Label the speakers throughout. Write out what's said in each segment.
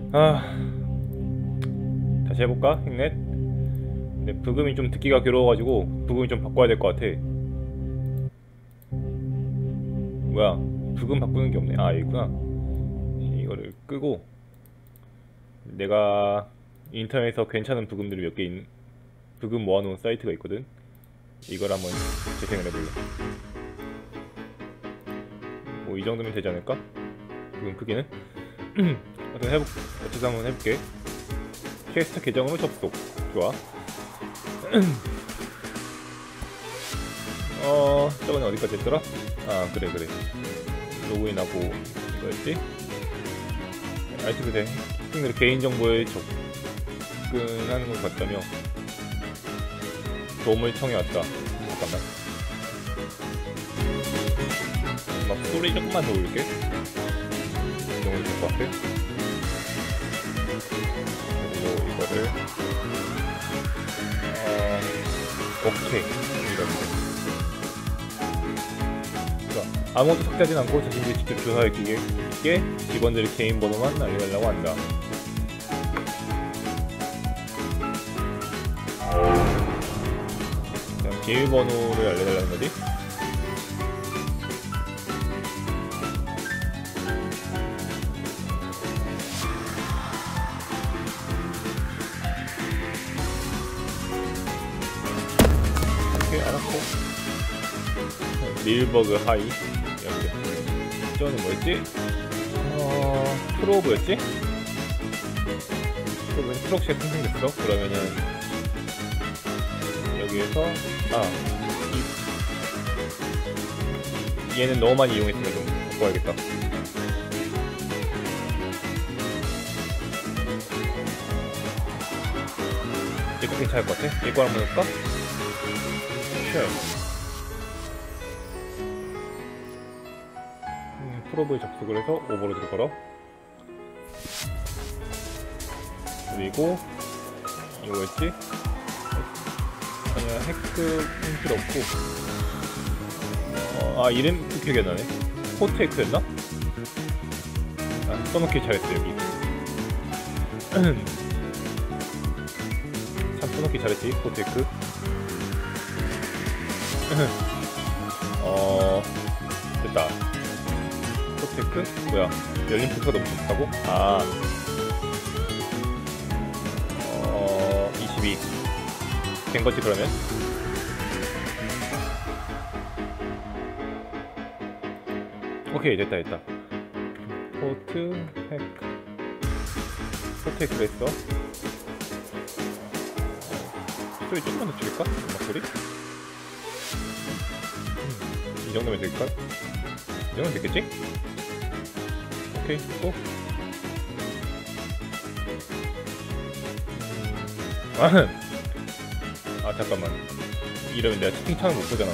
Speaker 1: 아, 다시 해볼까? 행넷? 근데 부금이 좀 듣기가 괴로워가지고 부금이 좀 바꿔야 될 것 같아. 뭐야, 부금 바꾸는 게 없네. 아, 여기 있구나. 이거를 끄고 내가 인터넷에서 괜찮은 부금들을 몇 개 부금 모아놓은 사이트가 있거든. 이걸 한번 재생을 해볼래. 뭐 이 정도면 되지 않을까? 부금 크기는? 어쨌든 한번 해볼게. 퀘스트 계정으로 접속. 좋아. 저번에 어디까지 했더라? 아, 그래. 로그인하고 뭐였지? 아이템들의 학생들의 개인정보에 접근하는 걸 봤다며 도움을 청해왔다. 잠깐만. 막 소리 조금만 더 올릴게. 너무 좋을 것 같아. 그리고 이거를 오케이. 이렇게. 아무것도 삭제하진 않고 자신들이 직접 조사했기에 직원들의 개인 번호만 알려달라고 한다. 그냥 비밀번호를 알려달라는 거지? 오케이, 알았고. 릴버그 하이. 이렇게. 저는 뭐였지? 프로브였지? 프로브는 트럭시가 생성됐어. 그러면은 여기에서 얘는 너무 많이 이용했으니까 좀 바꿔야겠다. 얘거 괜찮을 것 같아? 얘거 한번 해볼까? 쉐어. 프로브에 접속을 해서 오버로드를 걸어. 그리고 이거 뭐였지? 아니야, 해크는 필요 없고. 이름 기억이 안 나네. 포트에크였나? 써놓기 잘했어. 여기 참 써놓기 잘했지. 포트에크. 됐다. 포트에크? 뭐야, 열린 포트가 너무 좋다고? 22 된거지 그러면? 오케이, 됐다. 포트에크를 했어. 소리 조금만 더 줄일까? 음악 소리? 이 정도면 될까? 이 정도면 됐겠지? 오케이, 또. 잠깐만. 이러면 내가 채팅창을 못 보잖아.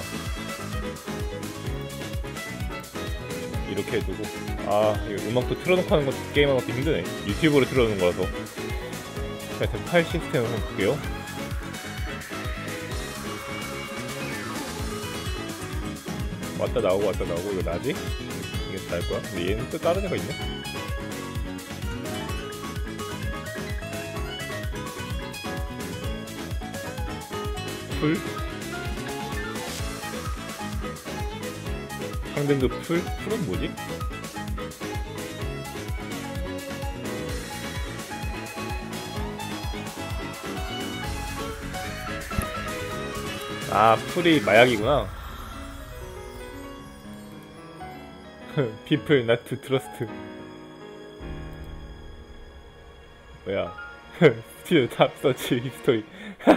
Speaker 1: 이렇게 해두고. 이거 음악도 틀어놓고 하는 거, 게임하는 것도 힘드네. 유튜브로 틀어놓는 거라서. 하여튼 파일 시스템을 한번 볼게요. 왔다 나오고 이거 나지? 이게 다 할 거야? 근데 얘는 또 다른 애가 있네? 풀? 상등급 풀? 풀은 뭐지? 풀이 마약이구나. People not to trust. 뭐야? 스틸 탑 서치 히스토리.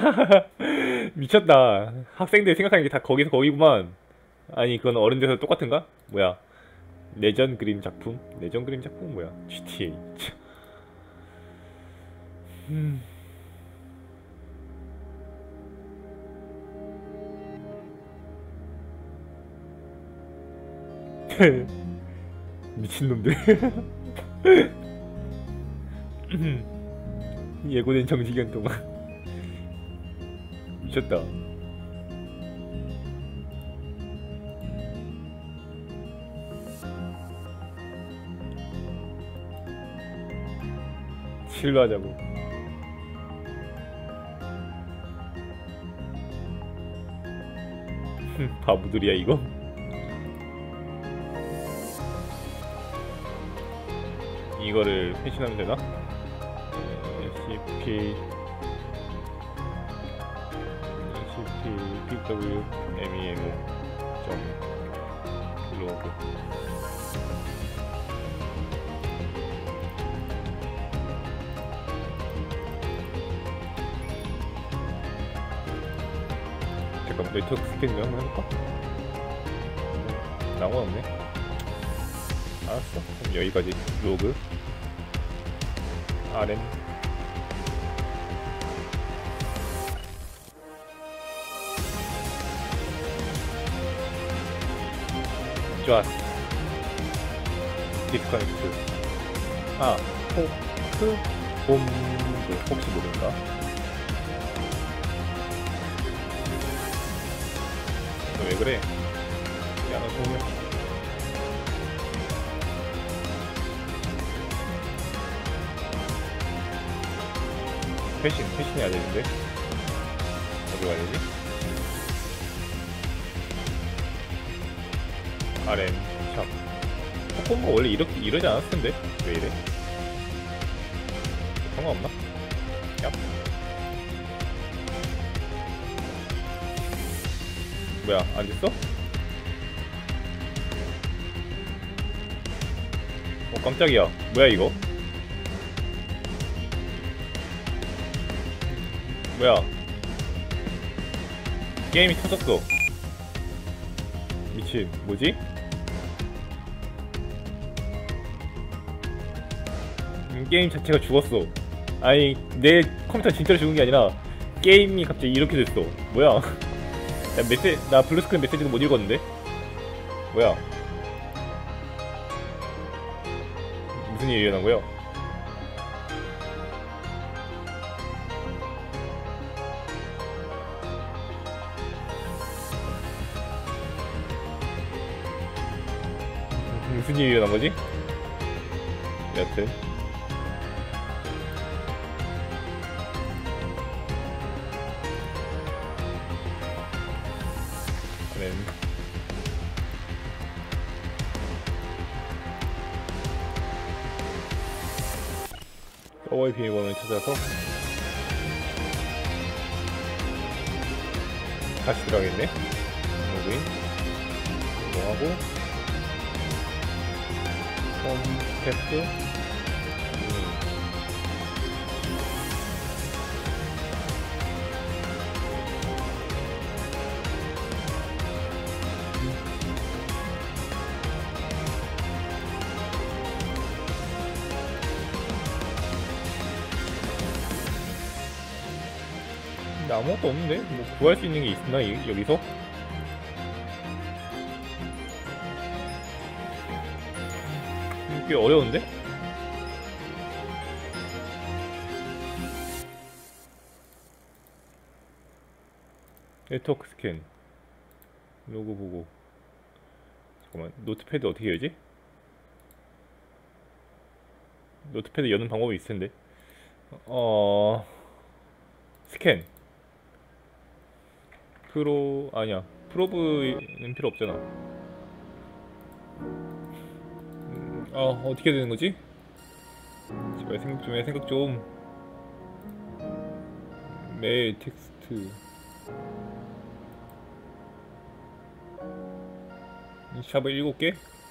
Speaker 1: 미쳤다. 학생들이 생각하는 게 다 거기서 거기구만. 아니, 그건 어른 돼서 똑같은가? 뭐야? 내전 그림 작품? 내전 그림 작품 뭐야? GTA. 미친놈들. 예고된 정시간 동안. 미쳤다. 칠로 하자고. 바보들이야 이거. 이거를 회신하면 되나? cp pw memo log. 잠깐 네트워크 스캔 좀 한번 해볼까? 나오는데? 알았어. 그럼 여기까지 로그 rm. 좋았어. 디스커넥트. 포크 봄 혹시 모르니까. 너 왜 그래? 야, 너 소녀. 패신 해야 되는데. 어디 가야 되지? RM 샵. 포콤보 원래 이러지 않았을 텐데. 왜 이래? 상관없나? 야. 뭐야, 안 됐어? 깜짝이야. 뭐야 이거? 뭐야? 게임이 터졌어. 미친. 뭐지? 게임 자체가 죽었어. 아니 내 컴퓨터 진짜로 죽은 게 아니라 게임이 갑자기 이렇게 됐어. 뭐야? 나 블루스크린 메시지도 못 읽었는데? 뭐야? 무슨 일이 일어난 거야? 무슨 일이 일어난 거지? 여튼 서버의 비밀번호를 찾아서 다시 들어가겠네. 로그인 이동하고 홈 스태프 아무것도 없는데? 뭐 구할 수 있는 게 있나 여기서? 꽤 어려운데? 네트워크 스캔 로고 보고. 잠깐만, 노트패드 어떻게 열지? 노트패드 여는 방법이 있을 텐데. 스캔 아니야, 프로브는 필요 없잖아. 어떻게 되는 거지? 제발 생각 좀 해. 생각 좀. 메일 텍스트 샵을 7개?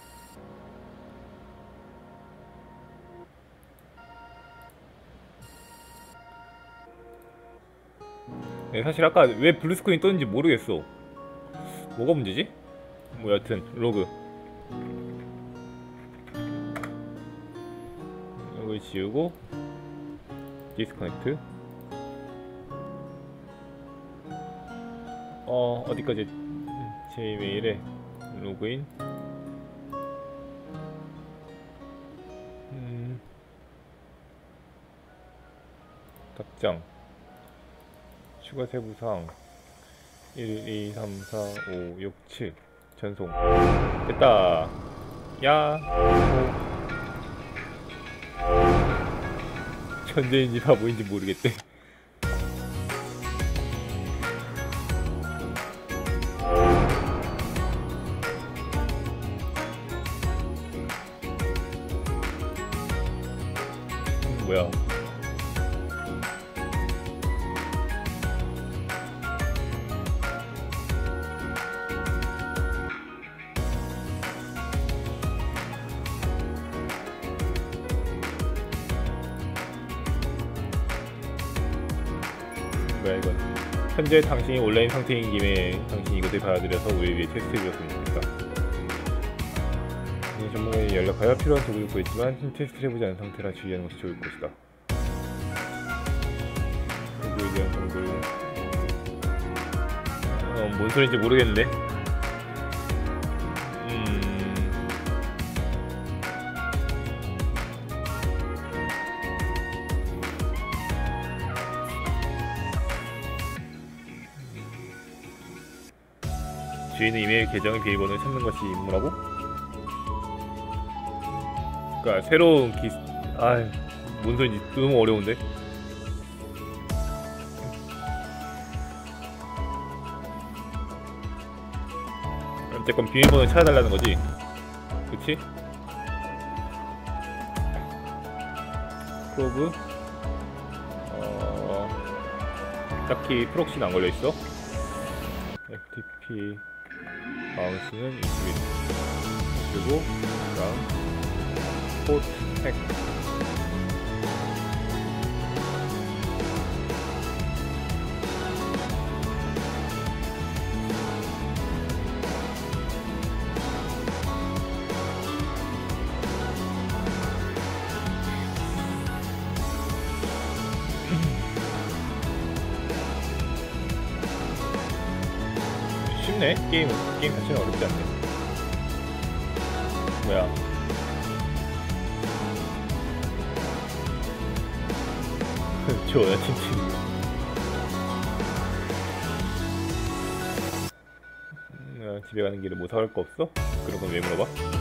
Speaker 1: 네, 사실 아까 왜 블루스크린이 떴는지 모르겠어. 뭐가 문제지? 뭐 여튼 로그 이걸 지우고 디스커넥트. 어디까지? 제 이메일에 로그인. 답장 추가 세부사항 1, 2, 3, 4, 5, 6, 7 전송. 됐다. 야 현재인지 바보인지 모르겠대. 뭐야? 뭐야 이건? 현재 당신이 온라인 상태인 김에 당신이 이것을 받아들여서 우리 위해 테스트해주었으면 좋겠다. 전문가에 연락하여 필요한 도구를 구했지만 테스트를 해보지 않은 상태라 주의하는 것이 좋을 것이다. 도구에 대한 정보를 뭔 소리인지 모르겠는데. 주인의 이메일 계정의 비밀번호를 찾는 것이 임무라고? 그러니까 새로운 뭔 소리인지 너무 어려운데? 어쨌건 비밀번호를 찾아달라는 거지? 그치? 프로브 딱히 프록시는 안 걸려있어. FTP 바운스는 21 그리고 그다음 포트 핵 쉽네. 게임 자체는 어렵지 않네. 뭐야? 좋아, 진짜. 집에 가는 길에 뭐 사갈 거 없어? 그런 건 왜 물어봐?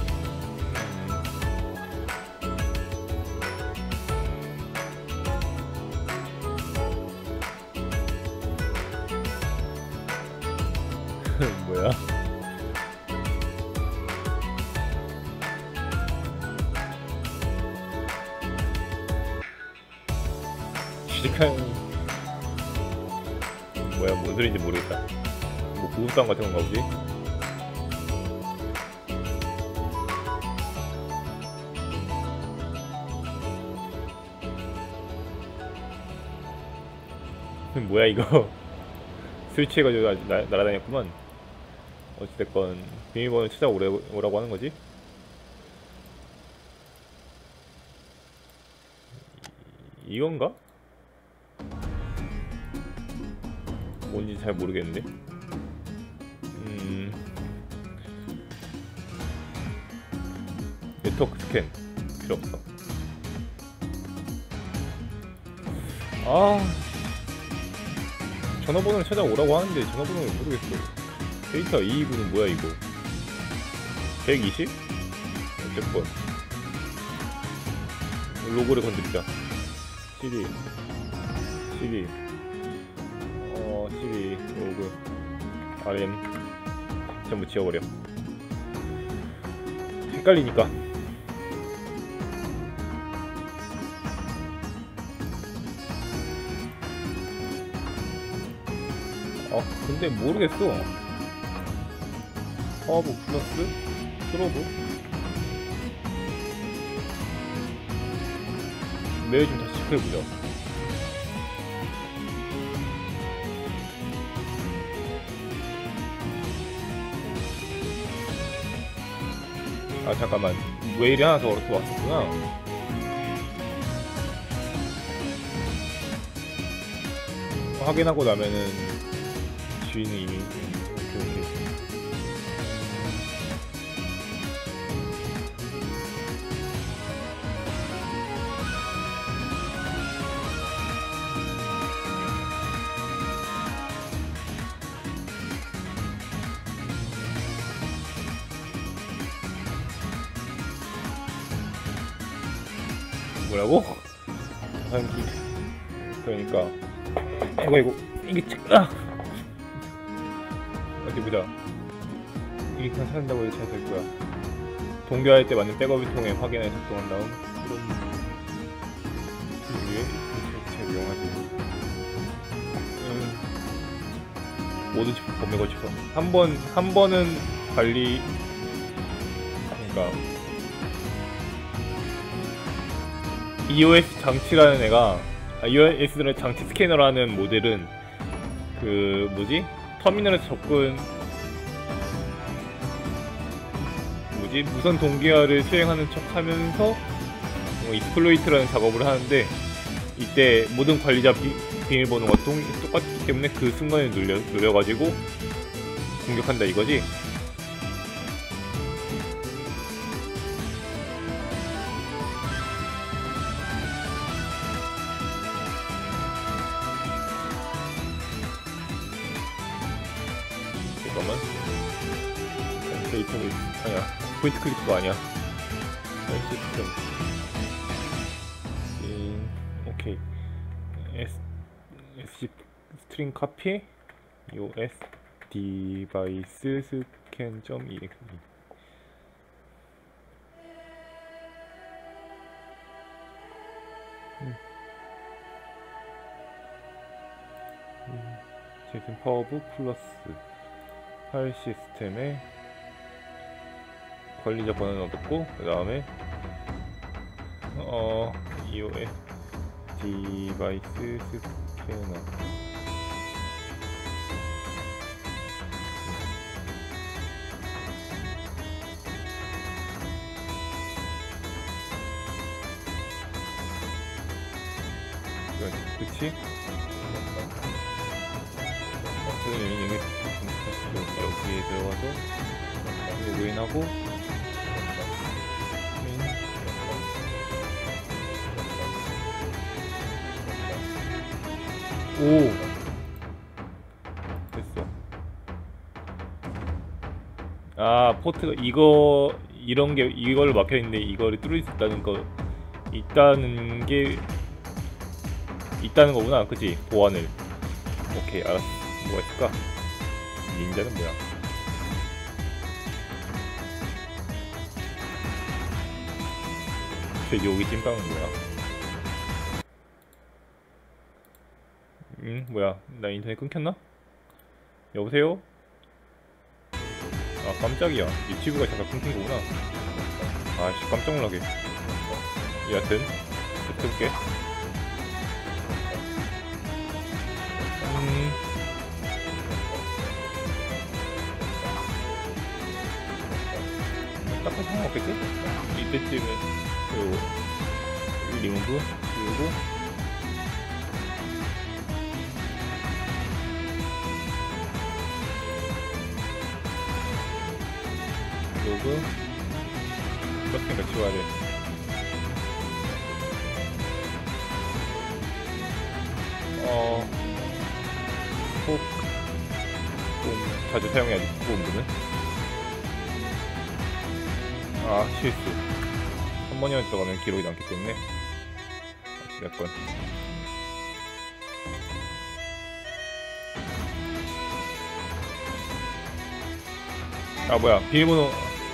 Speaker 1: 뭐야? 취직한 뭐야? 뭔 소리인지 모르겠다. 뭐 구급상 같은 건가 보지? 뭐야 이거? 술 취해가지고 아주 날아다녔구만. 어찌됐건 비밀번호 찾아오라고 하는 거지? 이건가? 뭔지 잘 모르겠는데. 네트워크 스캔 필요 없어. 전화번호를 찾아오라고 하는데 전화번호를 모르겠어. 데이터 2부는 뭐야 이거? 120? 어쨌건 로고를 건드리자. CD 로그 RM 전부 지워버려. 헷갈리니까. 근데 모르겠어. 파워북 플러스 스로브 메일 좀 다시 체크해보자. 잠깐만, 메일이 하나 더 왔었구나. 확인하고 나면은 주인이 이미 뭐라고? 자산기. 그러니까 이거 이게 어디 보자. 이게 그냥 찾는다고 해도 잘 될 거야. 동교할 때 맞는 백업을 통해 확인해 작동한 다음 이런 위에 잘 이용하지. 모든 범위에 걸쳐서 한 번은 관리. 그러니까 EOS 장치라는 애가 EOS라는 장치 스캐너라는 모델은 그 뭐지? 터미널에서 접근 뭐지? 무선 동기화를 수행하는 척 하면서 익스플로이트라는 작업을 하는데, 이때 모든 관리자 비밀번호가 똑같기 때문에 그 순간에 눌려가지고 공격한다 이거지? 잠깐만. 데이터베이스 아니야. 포인트 클릭도 아니야. 시스템. 오케이. SC 스트링 카피 EOS 디바이스 스캔.exe. 제품 파워부 플러스 파일 시스템에 관리자 번호를 얻었고, 그 다음에 EOS 디바이스 스캐너. 그치? 여기에 들어가서 로그인하고 오! 됐어. 아, 포트가 이걸 막혀있는데 이거를 뚫을 수 있다는 거구나. 그치? 보안을. 오케이, 알았어. 뭐가 있을까? 닌자는 뭐야? 여기 찐빵은 뭐야? 뭐야? 나 인터넷 끊겼나? 여보세요? 아, 깜짝이야. 유튜브가 잠깐 끊긴 거구나. 아씨, 깜짝 놀라게. 여하튼 해볼게. 딱히 상관없겠지? 이때쯤에 리무브 그리고 로그 서핑 같이 와야 돼. 좀 자주 사용해야지. 부분은 실수. 한 번이나 들어가면 기록이 남기 때문에 몇 번. 뭐야, 비밀번호.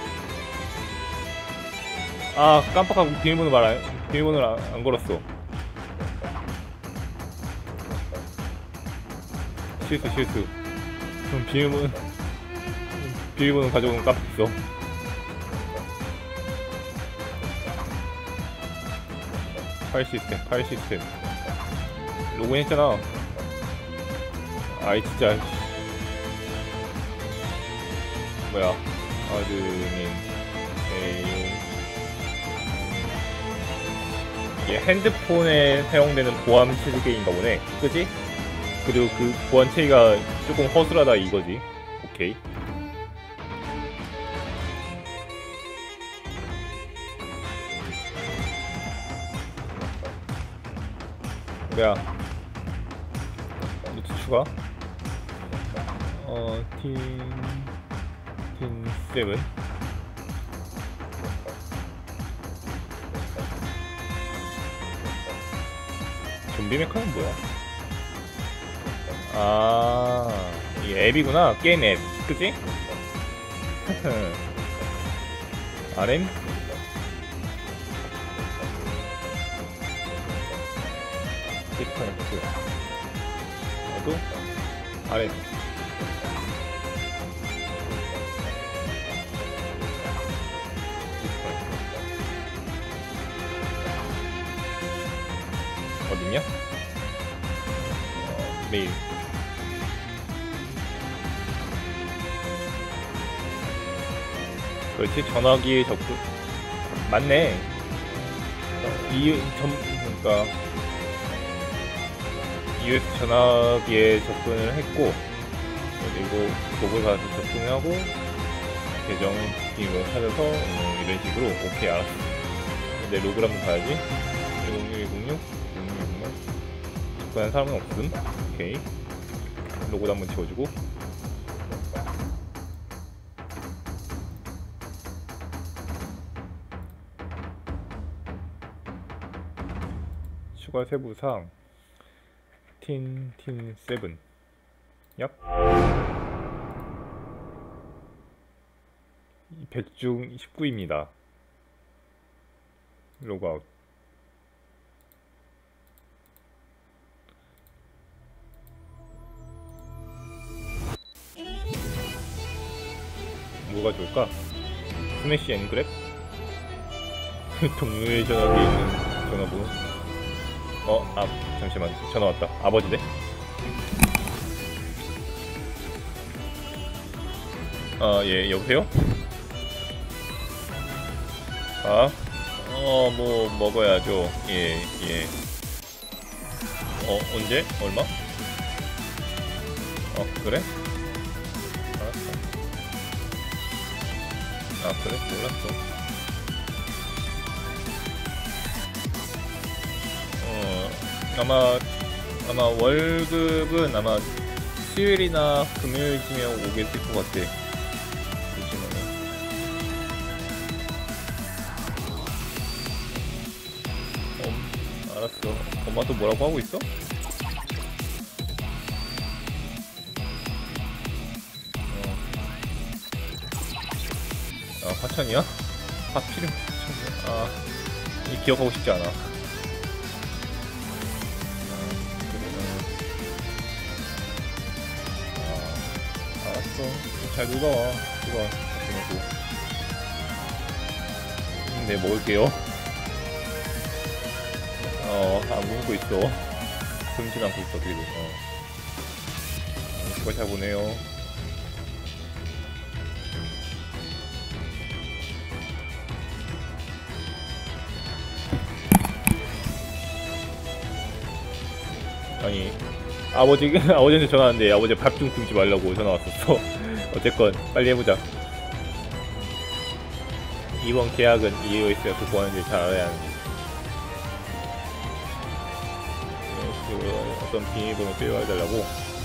Speaker 1: 깜빡하고 비밀번호를 안 걸었어. 실수. 그럼 비밀번호 가져오면 깜빡했어. 파일 시스템 로그인 했잖아. 아이 진짜 뭐야. 아드민 이게 핸드폰에 사용되는 보안 체계인가 보네. 그지? 그리고 그 보안 체계가 조금 허술하다 이거지. 오케이. 뭐야, 노트 추가. 틴7. 좀비 메카는 뭐야? 아, 이 앱이구나. 게임 앱. 그치? RM? 디스커넥트. 얘도 RM. 어딨냐? 메일. 그렇지, 전화기에 접근. 맞네. 그러니까 US 전화기에 접근을 했고, 그리고 구글 가서 접근하고 계정 비밀번호 찾아서 이런 식으로. 오케이, 알았어. 내 로그를 한번 봐야지. 106 06 접근한 사람은 없음. 오케이, 로고도 한번 지워주고. 추가 세부사항 틴 7. 얍. 100중 19입니다. 로그아웃. 뭐가 좋을까? 스매시 앤그랩? 동료의 전화기에 있는 전화번호. 잠시만, 전화 왔다. 아버지네? 예, 여보세요? 뭐 먹어야죠. 예. 언제? 얼마? 그래? 알았어. 그래? 몰랐어. 아마 월급은 아마 수요일이나 금요일쯤에 오겠을 것 같아. 요즘에는. 알았어. 엄마도 뭐라고 하고 있어? 화천이야? 하필이면 화천이야? 이 기억하고 싶지 않아. 알았어. 잘 놀아와. 들어와. 네, 먹을게요. 안 굶고 있어. 굶진 않고 있어, 그래도. 수고 잘 보내요. 아니, 아버지한테 전화 왔는데 아버지 밥 좀 굶지 말라고 전화 왔었어. 어쨌건 빨리 해보자. 이번 계약은 EOS가 극복하는지 잘 알아야 하는데. 어떤 비밀번호 필요해달라고.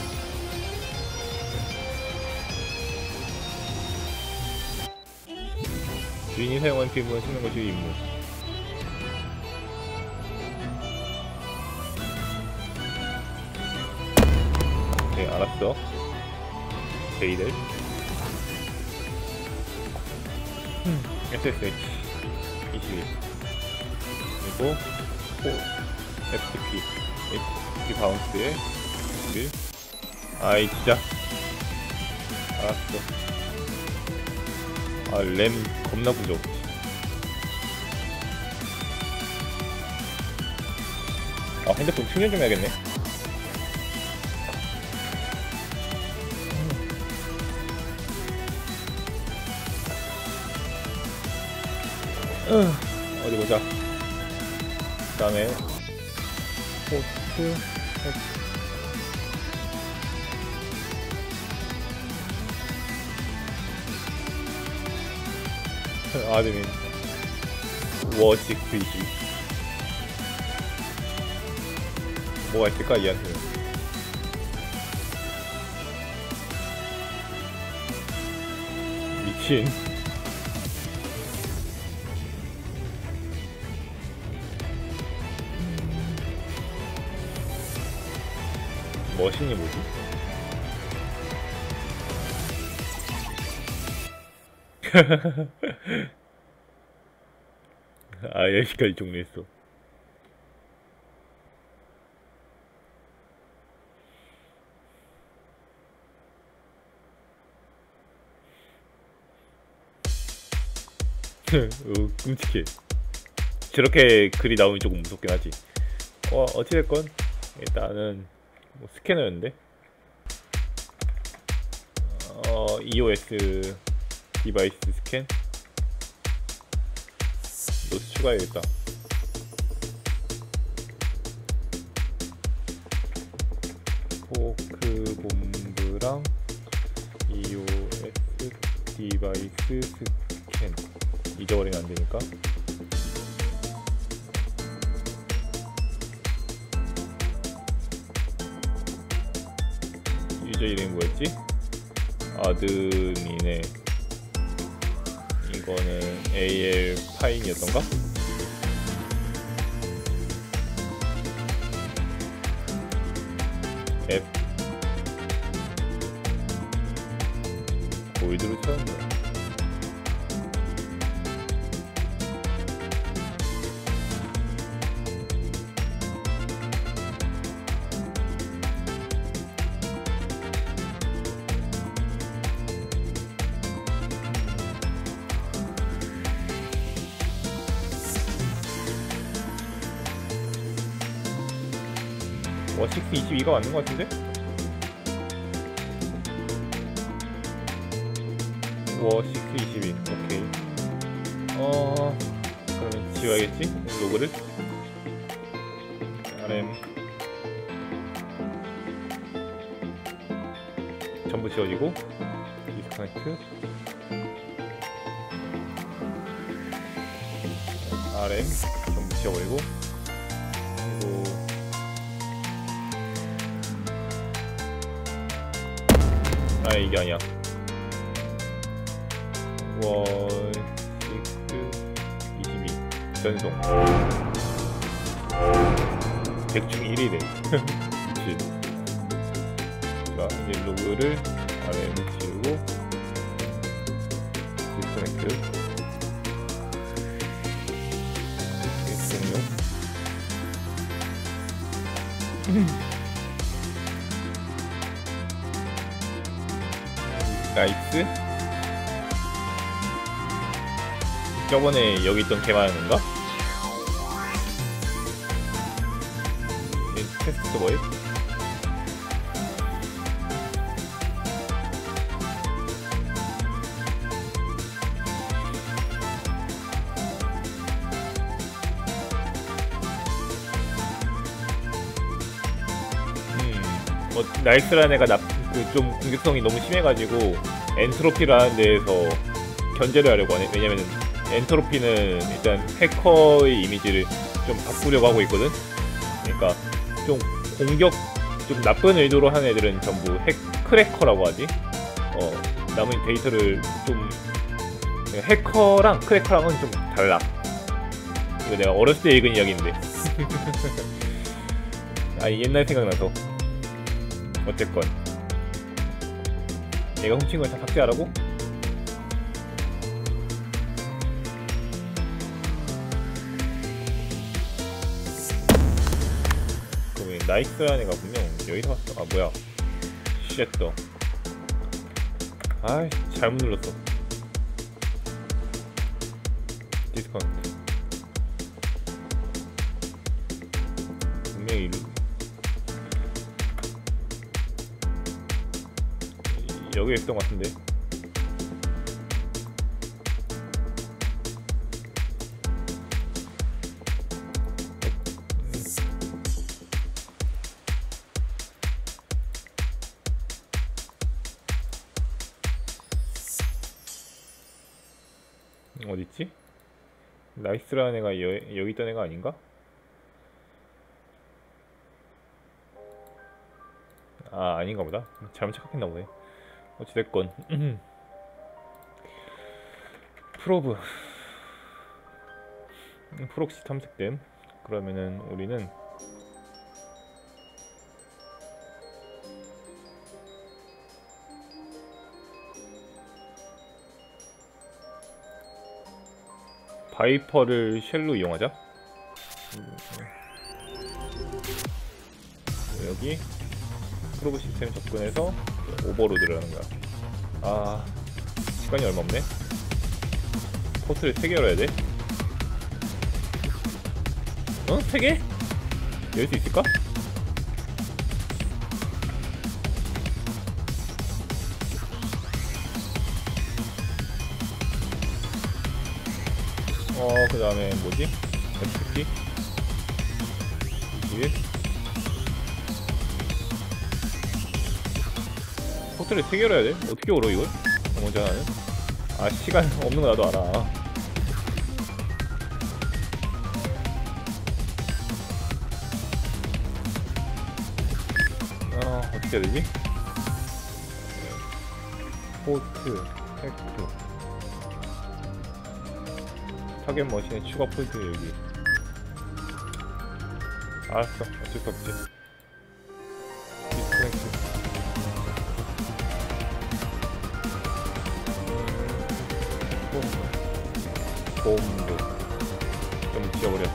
Speaker 1: 주인이 사용한 비밀번호 찾는 것이 임무. 네, 알았어. 베이들 SSH 21 그리고 FTP FTP 바운스에 21. 아이 진짜. 알았어. 램 겁나 부족. 핸드폰 충전 좀 해야겠네. 어디 보자. 그 다음에 포트 아드민 워식 VC. 뭐가 있을까 얘한테는. 미친. 머신이 뭐지? 아, 여기까지 정리했어. 끔찍해. 저렇게 글이 나오면 조금 무섭긴 하지. 어찌됐건 일단은 뭐 스캐너였는데 EOS 디바이스 스캔 노트 추가해야겠다. 포크 본부랑 EOS 디바이스 스캔 잊어버리면 안 되니까. 유저 이름이 뭐였지? 아드민의 이거는 AL 파인이었던가? 앱 골드로 채웠네. 워식스 22가 맞는 것 같은데? 워식스 22 오케이. 그러면 지워야겠지? 로그를 RM 전부 지워지고 디스커넥트 RM 전부 지워버리고 그리고 이게 아니야. 워식스 22 전송 100중 1위래. 그치. 자 이제 로그를 RM 지우고 디스커넥트 종료. 나이스. 저번에 여기 있던 걔 말하는 건가? 테스트 뭐해? 나이스라는 애가 좀 공격성이 너무 심해가지고 엔트로피라는 데에서 견제를 하려고 하네. 왜냐면은 엔트로피는 일단 해커의 이미지를 좀 바꾸려고 하고 있거든. 그러니까 좀 좀 나쁜 의도로 하는 애들은 전부 크래커라고 하지. 남은 데이터를 좀 해커랑 크래커랑은 좀 달라. 이거 내가 어렸을 때 읽은 이야기인데. 아니 옛날 생각나서. 어쨌건 얘가 훔친 걸 다 삭제하라고? 그럼 나이스라는 애가 분명 여기서 왔어. 아 뭐야 쉣더. 아이 잘못 눌렀어. 디스카운트 분명히 여기 있던 것 같은데. 어딨지? 나이스라는 애가 여기 있던 애가 아닌가? 아 아닌가 보다. 잘못 착각했나 보네. 어찌됐건 프록시 탐색됨. 그러면은 우리는 바이퍼를 쉘로 이용하자. 여기 프로브 시스템 접근해서 오버로드를 하는 거야. 아, 시간이 얼마 없네. 포트를 3개 열어야 돼. 어? 3개? 열 수 있을까? 그 다음에 뭐지? FP 21 포트를 3개 열어야 돼? 어떻게 열어 이걸? 먼저 하나는? 아, 시간 없는 거 나도 알아. 어떻게 해야 되지? 포트, 팩트 타겟 머신의 추가 포인트 여기. 알았어, 어쩔 수 없지. 디스코넥트. 봄도 좀 지워버려.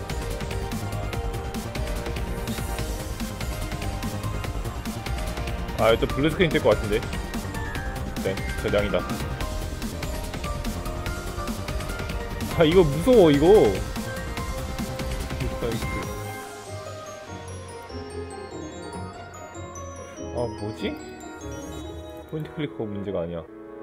Speaker 1: 아, 또 블루스크린 될 것 같은데. 네, 저장이다. 아, 이거 무서워, 이거. 아, 뭐지? 포인트 클리커 문제가 아니야.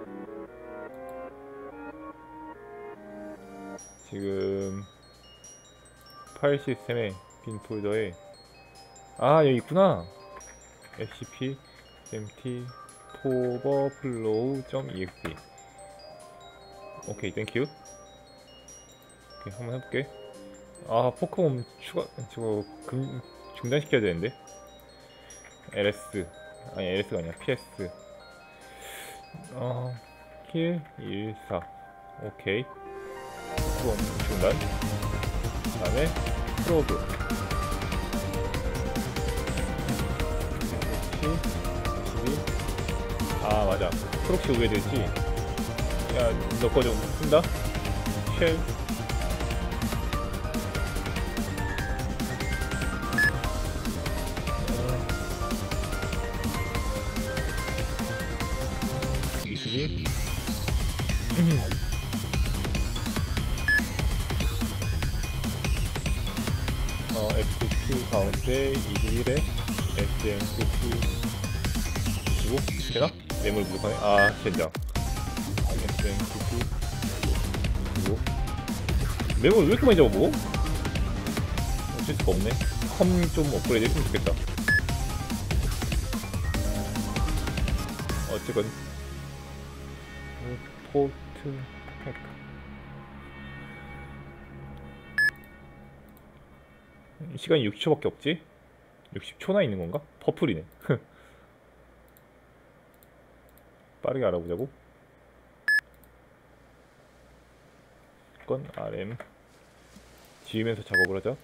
Speaker 1: 지금 파일 시스템에 빈 폴더에 여기 있구나. fcp empty powerflow.exe. 오케이, 땡큐. 오케이, 한번 해볼게. 포크몬 추가 저거 중단시켜야 되는데. ls 아니, ls가 아니야, ps. 킬 14. 오케이, 포크몬 중단. 그 다음에 프로브 맞아, 프록시 오게 되지. 야, 너 거 좀 쓴다? 쉘 22 FTP 가운데 21에 SMTP 25 되나? 매물 부족하네. 젠장. SMTP 25 매물 왜 이렇게 많이 잡아먹어? 어쩔 수가 없네. 컴 좀 업그레이드 했으면 좋겠다. 어쨌건 포트 팩 시간이 60초밖에 없지? 60초나 있는 건가? 퍼플이네. 빠르게 알아보자고. 건 RM 지으면서 작업을 하자.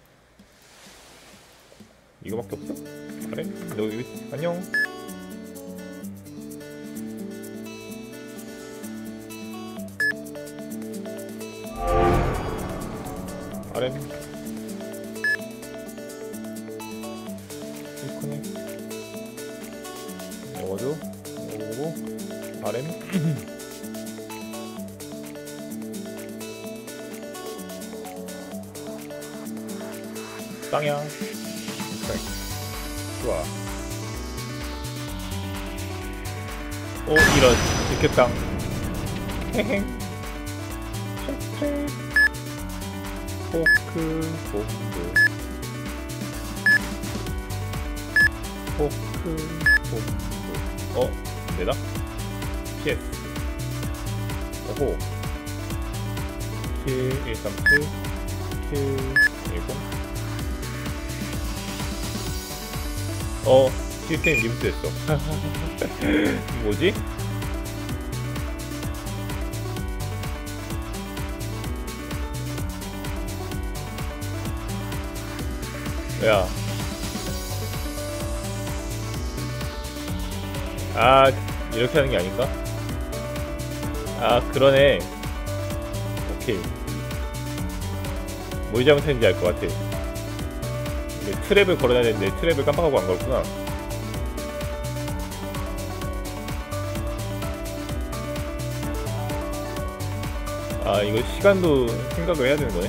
Speaker 1: 이거밖에 없어? RM? 너 여기 안녕. RM 디스코넥 이거도 이거고 RM 땅이야. 좋아. 이런 이렇게 땅. 헤행. 포크 본드. 포크 본드. 되나? PS. 오호. 킬 137. 킬 10. 시스템 리부트했어. 뭐지? 야. 이렇게 하는 게 아닌가? 그러네. 오케이. 뭘 잘못했는지 알 것 같아. 이게 트랩을 걸어놔야 되는데 트랩을 깜빡하고 안 걸었구나. 아 이거 시간도 생각을 해야 되는 거네.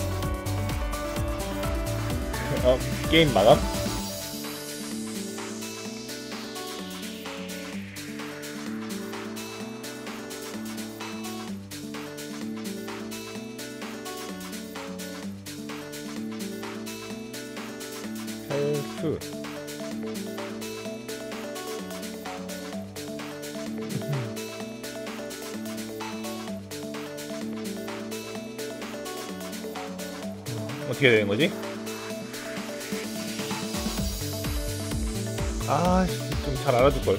Speaker 1: 게임 마감? 헬프 어떻게 되는 거지? 아씨 좀 잘 알아둘 걸.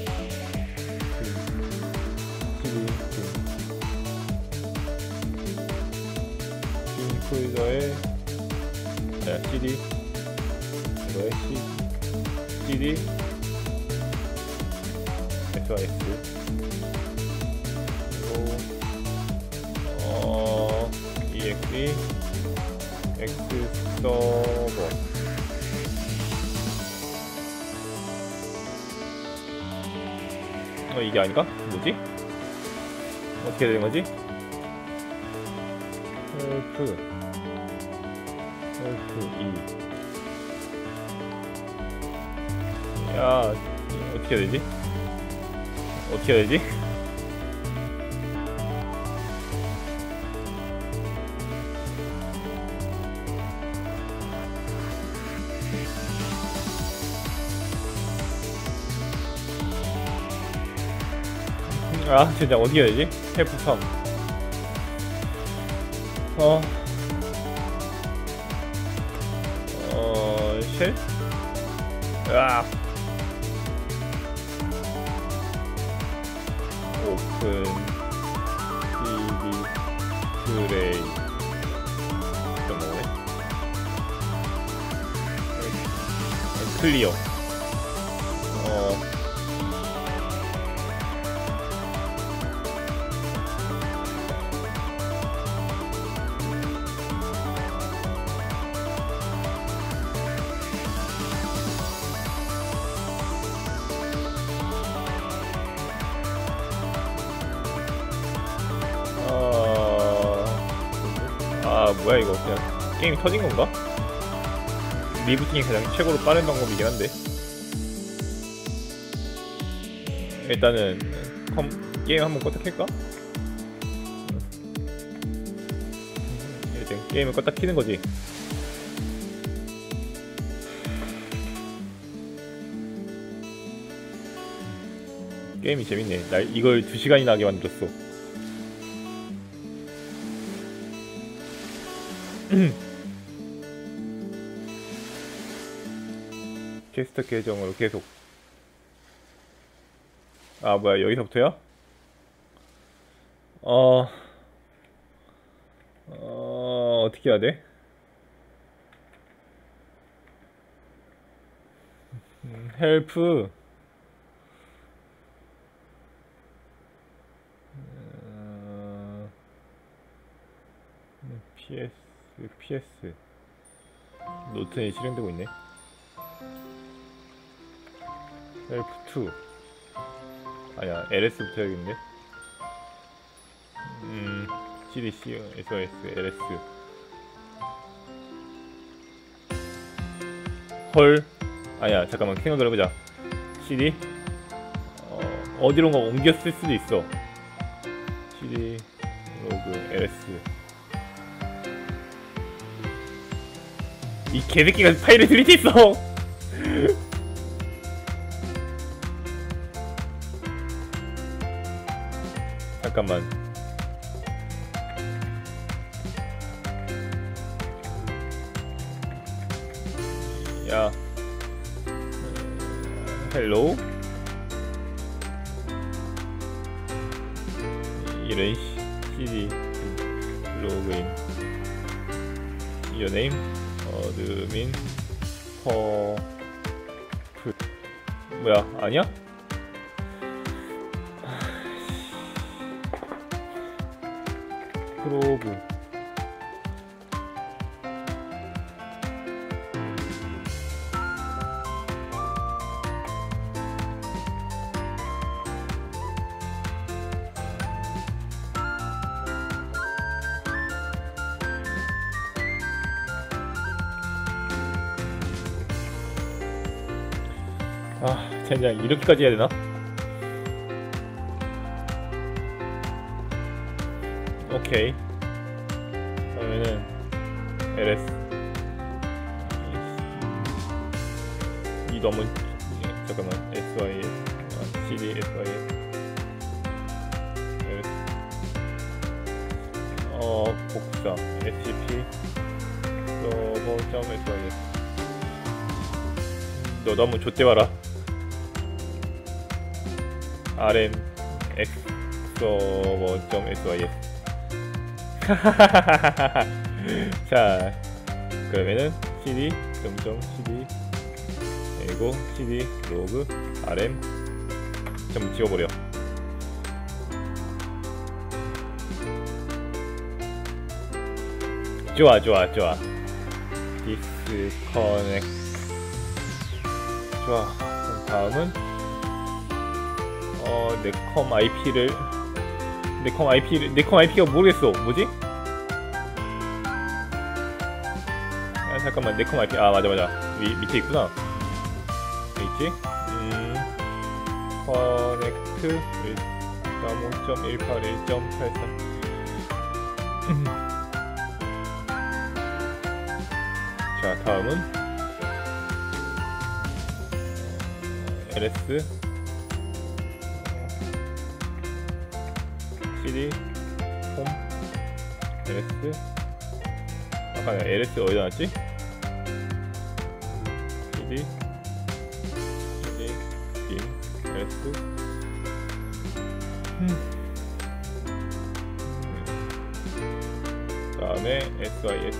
Speaker 1: 폴더에 CD 이거에 CD SYS 그리고 EXE X 서버 이게 아닌가? 뭐지? 어떻게 되는 거지? 헬프 E 야 어떻게 되지? 어떻게 되지? 아 진짜 어떻게 해야 되지? 헬프 3 쉘? 으악 오픈 CD 플레이 이런 거네. 클리어 뭐야 이거 그냥 게임이 터진 건가? 리부팅이 가장 최고로 빠른 방법이긴 한데 일단은 게임 한번 껐다 켤까? 일단 게임을 껐다 켜는 거지. 게임이 재밌네. 날 이걸 2시간이나 하게 만들었어. 게스트 계정으로 계속. 아 뭐야 여기서부터야? 어떻게 해야 돼? 헬프 PS 노트에 실행되고 있네. 헬프2 아니야 LS부터 해야겠는데. CDC SOS LS 헐 아니야 잠깐만 생각을 해보자. CD 어디론가 옮겨 쓸 수도 있어. CD 로그 LS 이 개새끼가 파일을 들이댔어. 잠깐만. 야, 헬로? 이런 CD 로그인 your name 어드민 퍼프 뭐야 아니야? 프로브 아 젠장 이렇게까지 해야 되나? 오케이. 그러면은 LS 이 너무 잠깐만 SYS CD SYS LS 복사 SCP 서버.sys 너도 한번 좆대봐라. rm x 서버.sys 자 그러면은 cd cd 그리고 cd 로그 rm 전부 지워버려. 좋아 디스커넥트. 좋아. 그럼 다음은 네컴 IP가 모르겠어. 뭐지? 아 잠깐만 네컴 IP 맞아 밑에 있구나. 있지? 커넥트 1.5.181.83 자 다음은 ls cd 홈 ls 아까 내가 ls 어디다 놨지? cd bin ls 다음에 sys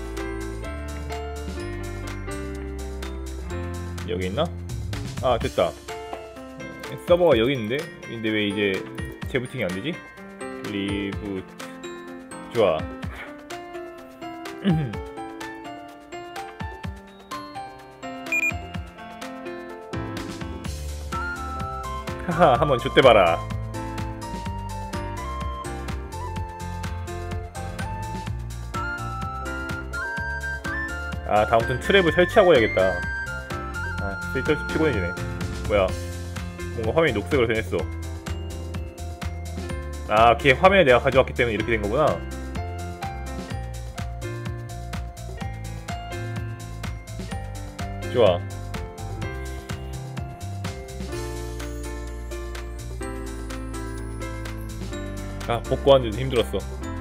Speaker 1: 여기 있나? 아 됐다. 서버가 여기 있는데? 근데 왜 이제 재부팅이 안 되지? 리부트. 좋아. 하하 한번 좆대봐라. 아 다음부터는 트랩을 설치하고 해야겠다. 아 쓸데없이 피곤해지네. 뭐야 뭔가 화면이 녹색으로 변했어. 아 걔 화면을 내가 가져왔기 때문에 이렇게 된 거구나. 좋아. 아 복구하는데도 힘들었어.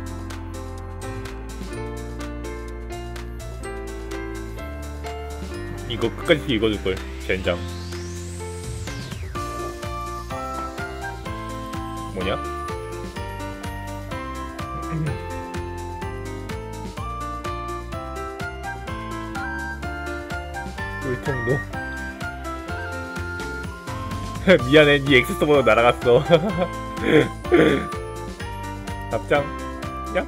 Speaker 1: 이거 끝까지 읽어줄걸. 젠장. 뭐냐? 꿀통도 미안해 니 엑스서버로 날아갔어. 답장 야?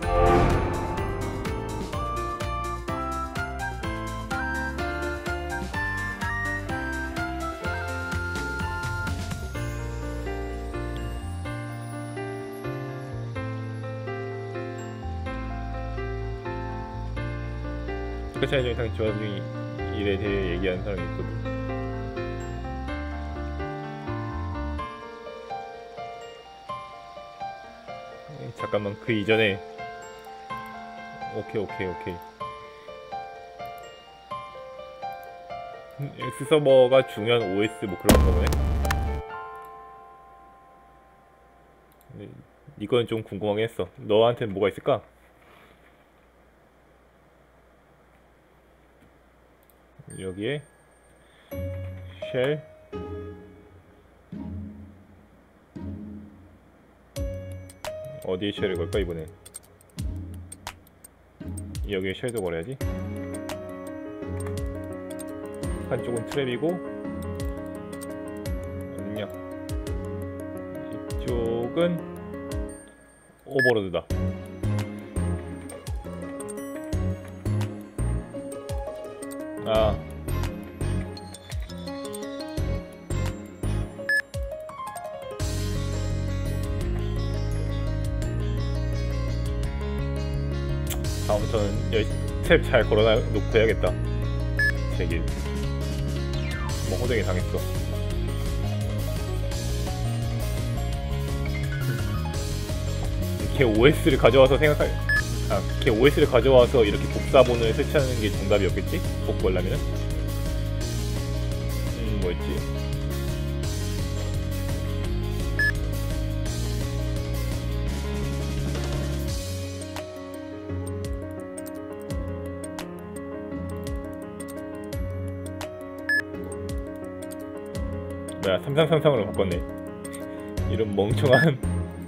Speaker 1: 그 차이 중에 당연히 좋아하는 중에 일에 대해 얘기하는 사람이 있거든. 잠깐만 그 이전에 오케이 X서버가 중요한 OS 뭐 그런 거 보네. 이건 좀 궁금하게 했어. 너한테는 뭐가 있을까? 여기에 쉘 어디에 쉘을 걸까 이번에? 여기에 쉘도 걸어야지. 한쪽은 트랩이고 능력 이쪽은 오버로드다. 아 다음부터는 트랩 잘 걸어놓고 해야겠다. 제길 뭐 호되게 당했어. 걔 OS를 가져와서 걔 OS를 가져와서 이렇게 복사본을 설치하는 게 정답이었겠지? 복구하려면은? 뭐였지? 뭐야, 삼상상상으로 바꿨네. 이런 멍청한.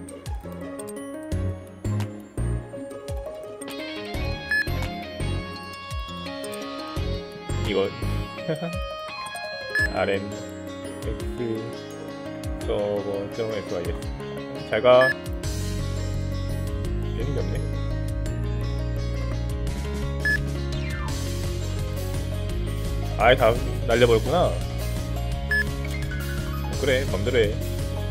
Speaker 1: 이거 RM X 저거 X Y 잘가. 되는 게 없네. 아예 다 날려버렸구나. 그래, 맘대로 해.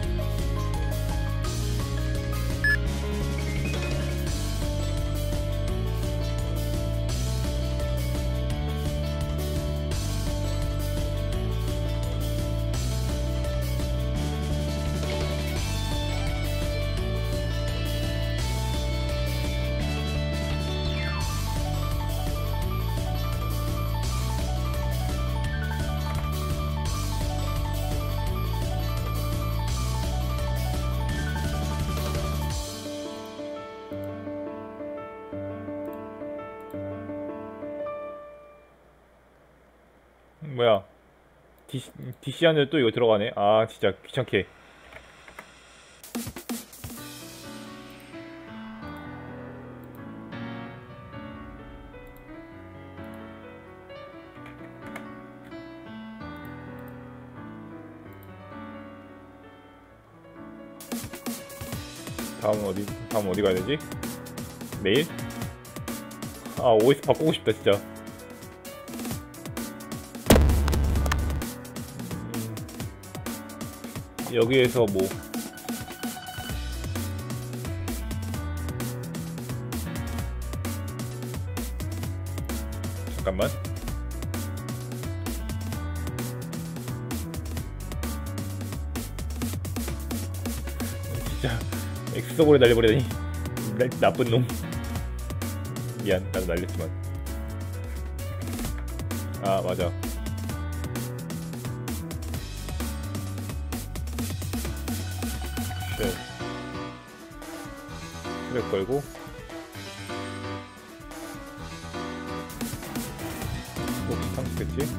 Speaker 1: 뭐야, DC 안에 또 이거 들어가네. 아 진짜 귀찮게. 다음 어디 가야 되지? 메일? 아 OS 바꾸고 싶다 진짜. 여기에서 뭐 잠깐만. 진짜 엑스서버를 날려버리다니. 나쁜 놈. 미안, 나도 날렸지만. 아 맞아. 트랙 걸고 혹시 탕수겠지?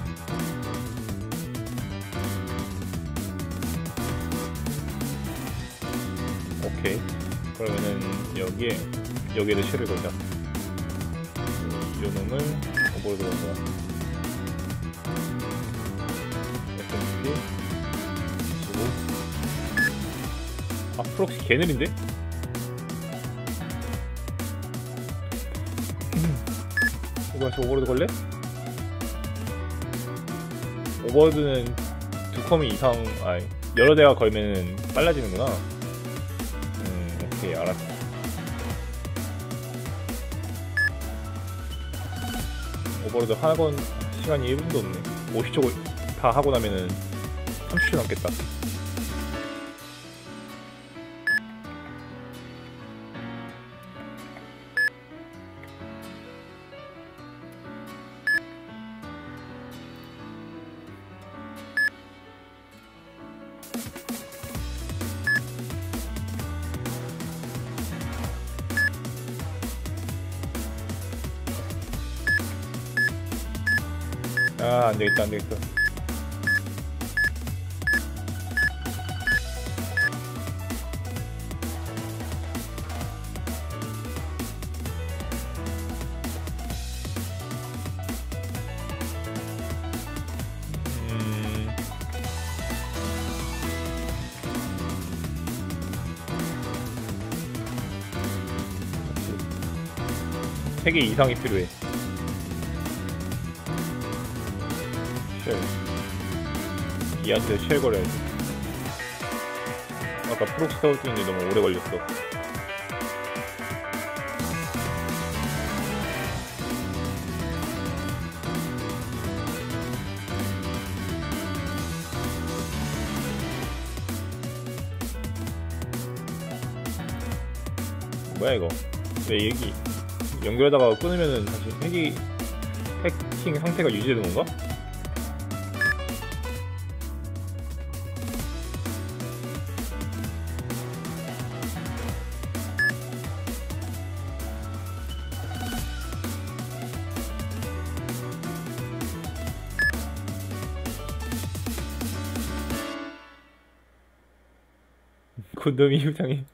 Speaker 1: 오케이. 그러면은 여기에도 쉘을 걸자. 요 놈을 오버로 들어가자. FMP 치고. 아 프록시 개느린데? 이거 다시 오버로드 걸래? 오버로드는 두 컴이 이상, 아니 여러 대가 걸면은 빨라지는구나. 오케이 알았어. 오버로드 하건 시간이 1분도 없네. 50초 다 하고 나면은 30초 남겠다. 아 안되겠다 안되겠다. 세 개 이상이 필요해. 쉘. 이한테 쉘 걸어야지. 아까 프록시 타워 뛰는데 너무 오래 걸렸어. 뭐야 이거? 왜 여기 연결하다가 끊으면은 다시 해킹 상태가 유지되는 건가? 콘돔이 휴장이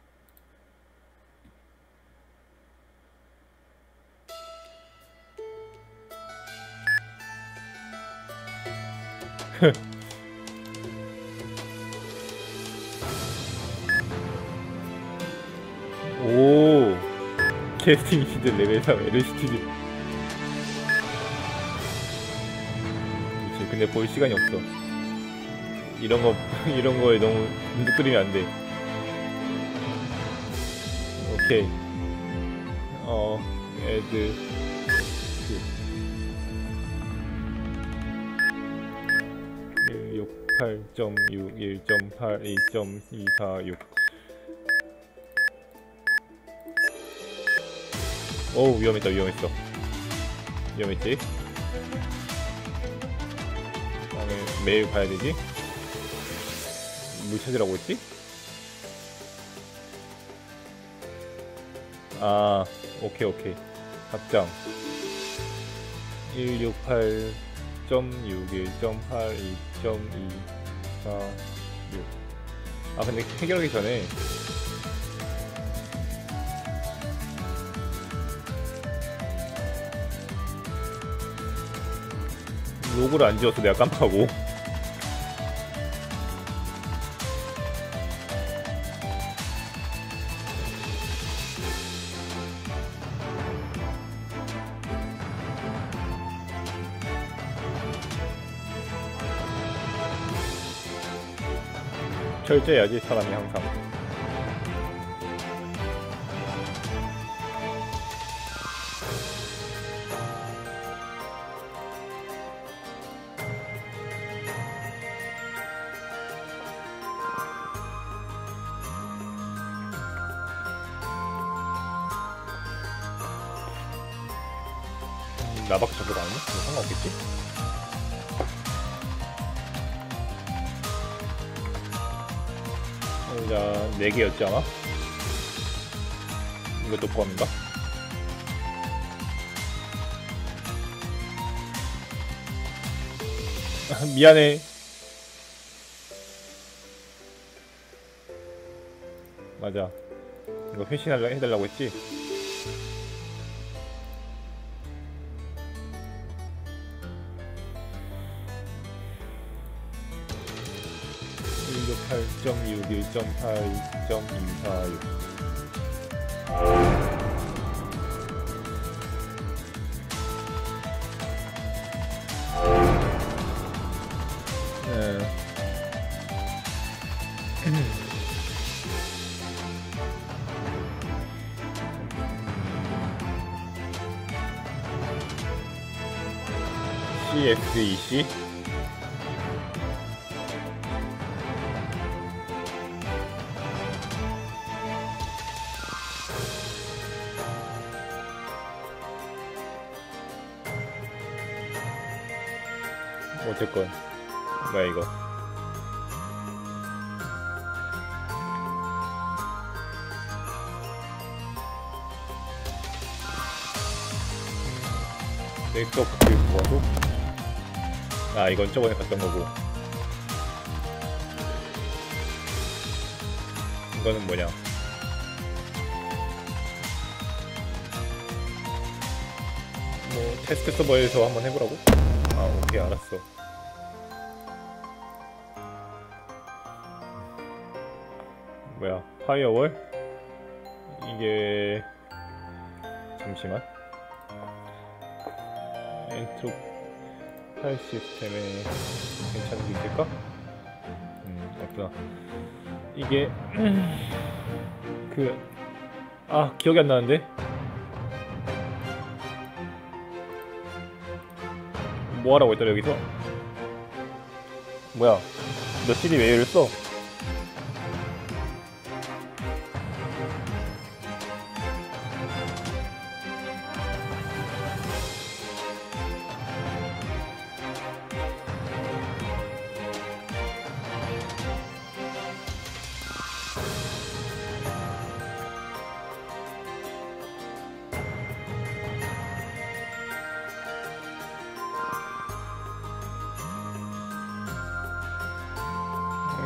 Speaker 1: 오 캐스팅 시드 레벨 3 LCTV 그치 근데 볼 시간이 없어 이런 거에 너무 눈독 들이면 안 돼. 오케이 애드 168.61.82.246 오우 위험했지 다음에 매일 가야되지 뭘 찾으라고 했지? 아 오케이 답장 168.61.82.246 아 근데 해결하기 전에 로고를 안 지웠어 내가 깜빡하고 철저해야지 사람이 항상 나밖에 저거 아니야? 상관없겠지? 자, 4개였지 아마? 이것도 포함인가? 미안해. 맞아. 이거 해달라고 했지? 이거 8.61.82.246 CSEC 어쨌건 뭐야 이거 넥서프 모아도 아 이건 저번에 봤던 거고 이거는 뭐냐 뭐 테스트 서버에서 한번 해보라고? 아 오케이 알았어 뭐야 파이어월? 이게 잠시만 엔트로 파일 시스템에 괜찮은 게 있을까? 없구나 이게 기억이 안 나는데 뭐 하라고 했더라 여기서 뭐야 너 CD 왜 이랬어?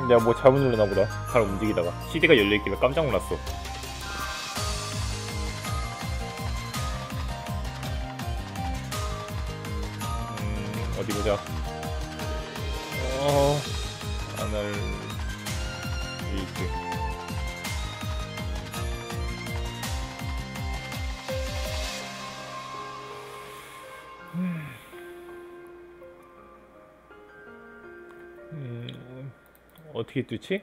Speaker 1: 내가 뭐 잘못 눌렀나 보다. 잘 움직이다가 CD가 열려있길래 깜짝 놀랐어. 어디 보자. 아날 에이트. 어떻게 뜨지?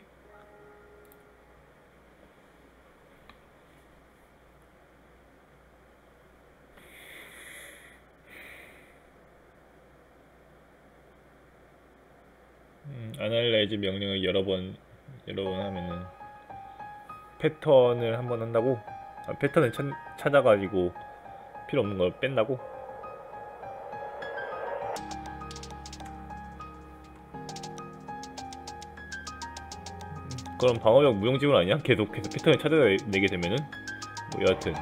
Speaker 1: 아날라이즈 명령을 여러 번 하면은 패턴을 한번 한다고? 패턴을 찾아가지고 필요 없는 걸 뺀다고? 그럼 방어력 무용지물 아니야? 계속해서 패턴을 찾아내게 되면은? 뭐 여하튼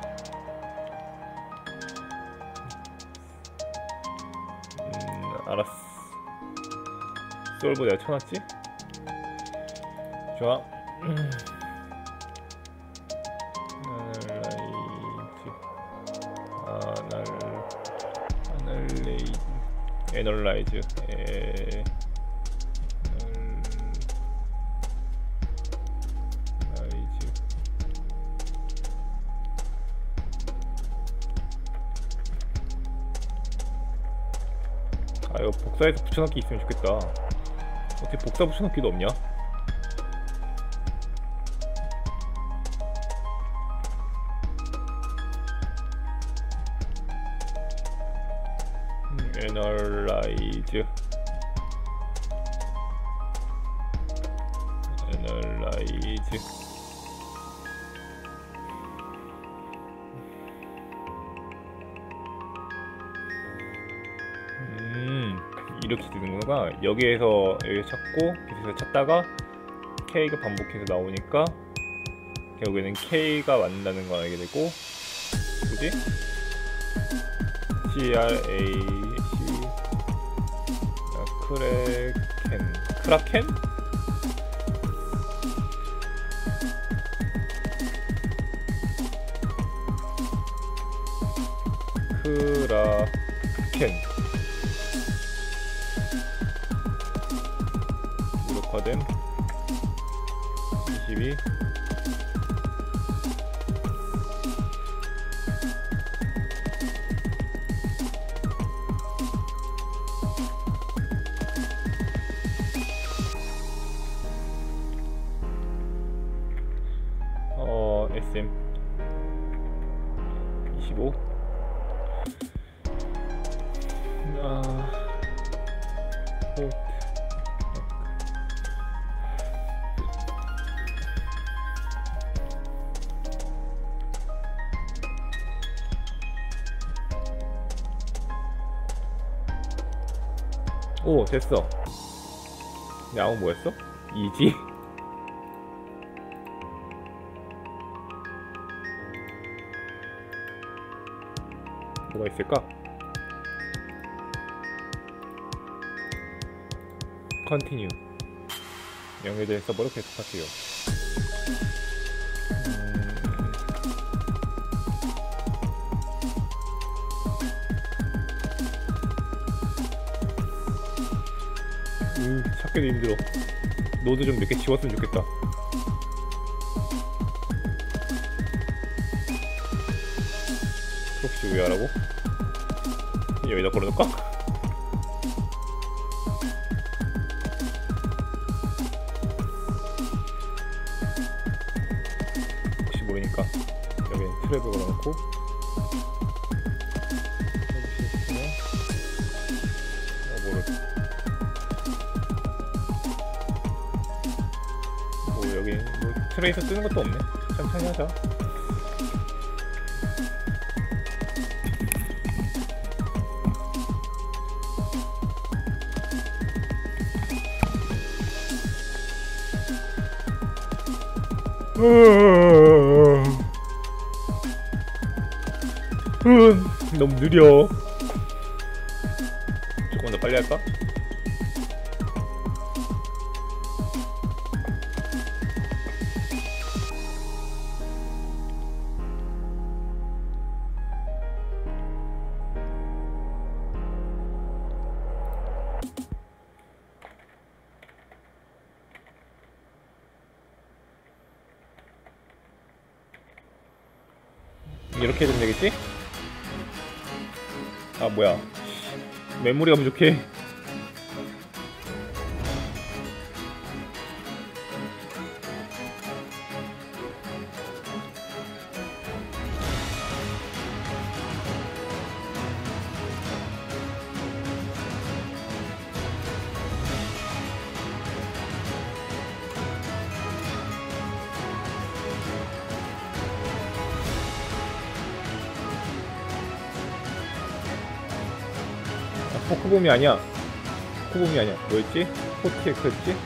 Speaker 1: 알았어. 솔브 내가 쳐놨지? 좋아. 애널라이즈 아 이거 복사해서 붙여넣기 있으면 좋겠다. 어떻게 복사 붙여넣기도 없냐? 애널라이즈 이렇게 되는구나. 여기에서 찾고 계속해서 찾다가 K가 반복해서 나오니까 결국에는 K가 맞는다는 걸 알게 되고, 그지? CRAC 크라켄? 무력화됨 22 SM 25 오 됐어. 양은 뭐였어? 이지? 뭐가 있을까? 컨티뉴 연결된 서버로 계속하세요. 찾기도 힘들어. 노드 좀 몇 개 지웠으면 좋겠다. 프록시 왜 하라고? 여기다 걸어놓을까? 혹시 모르니까 여기 트랩을 걸어놓고 여기 뭐 트레이서 뜨는 것도 없네. 천천히 하자. 너무 느려. 조금 더 빨리 할까? 이렇게 되면 되겠지? 아 뭐야, 메모리가 부족해. 포크봄이 아니야. 포크봄이 아니야. 뭐였지? 포티엑스였지?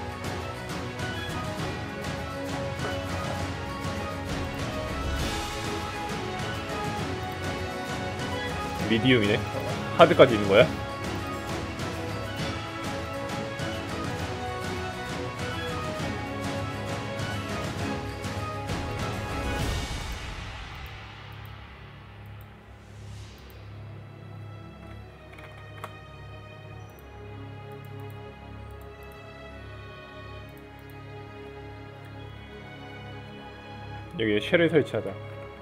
Speaker 1: 미디움이네. 하드까지 있는 거야? 여기에 쉘을 설치하자.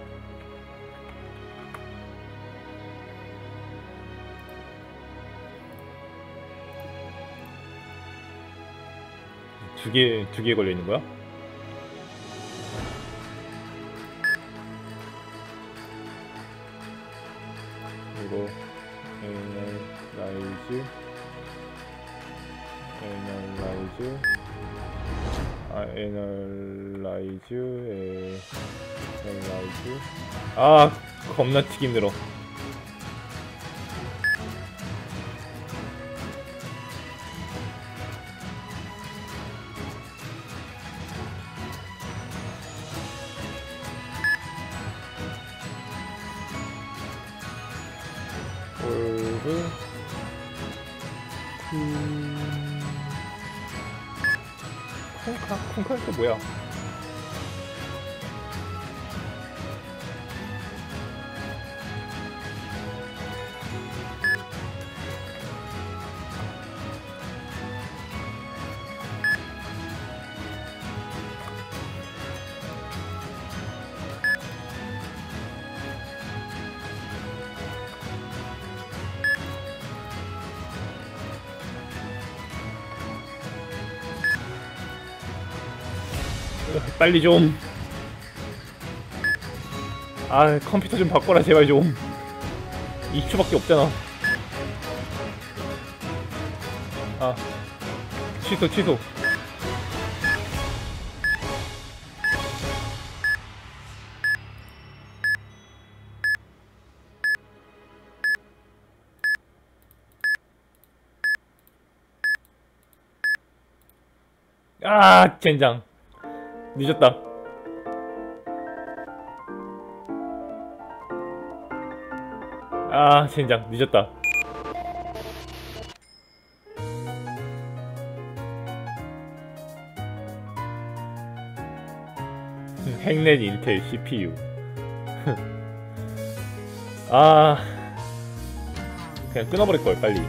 Speaker 1: 두 개 걸려 있는 거야? 그리고 에너라이즈 아 겁나 치기 힘들어. 콜드 쿵카 또 뭐야? 빨리 좀. 아 컴퓨터 좀 바꿔라 제발 좀. 20초밖에 없잖아. 아 취소. 아 젠장 늦었다. 아 젠장 늦었다. 핵넷 인텔 CPU. 아 그냥 끊어버릴걸 빨리.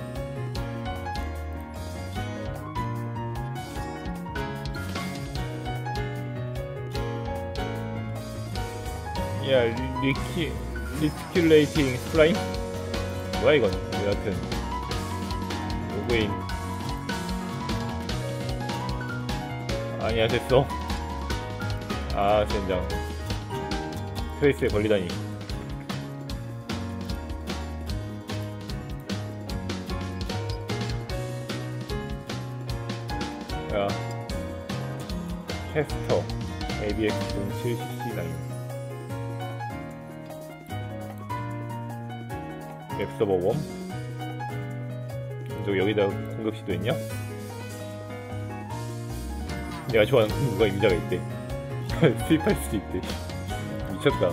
Speaker 1: 야 리스큘레이팅 스프라임? 뭐야 이건. 여하튼 로그인. 아니야 됐어. 아 젠장 트레이스에 걸리다니. 야 캐스터 ABX07CC9 웹서버 웜? 너 여기다 공격 시도했냐? 내가 좋아하는 누가 임자가 있대. 수입할 수도 있대. 미쳤다.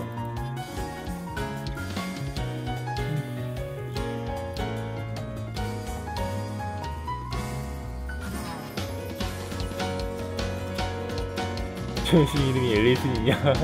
Speaker 1: 전신 이름이 엘리슨이냐?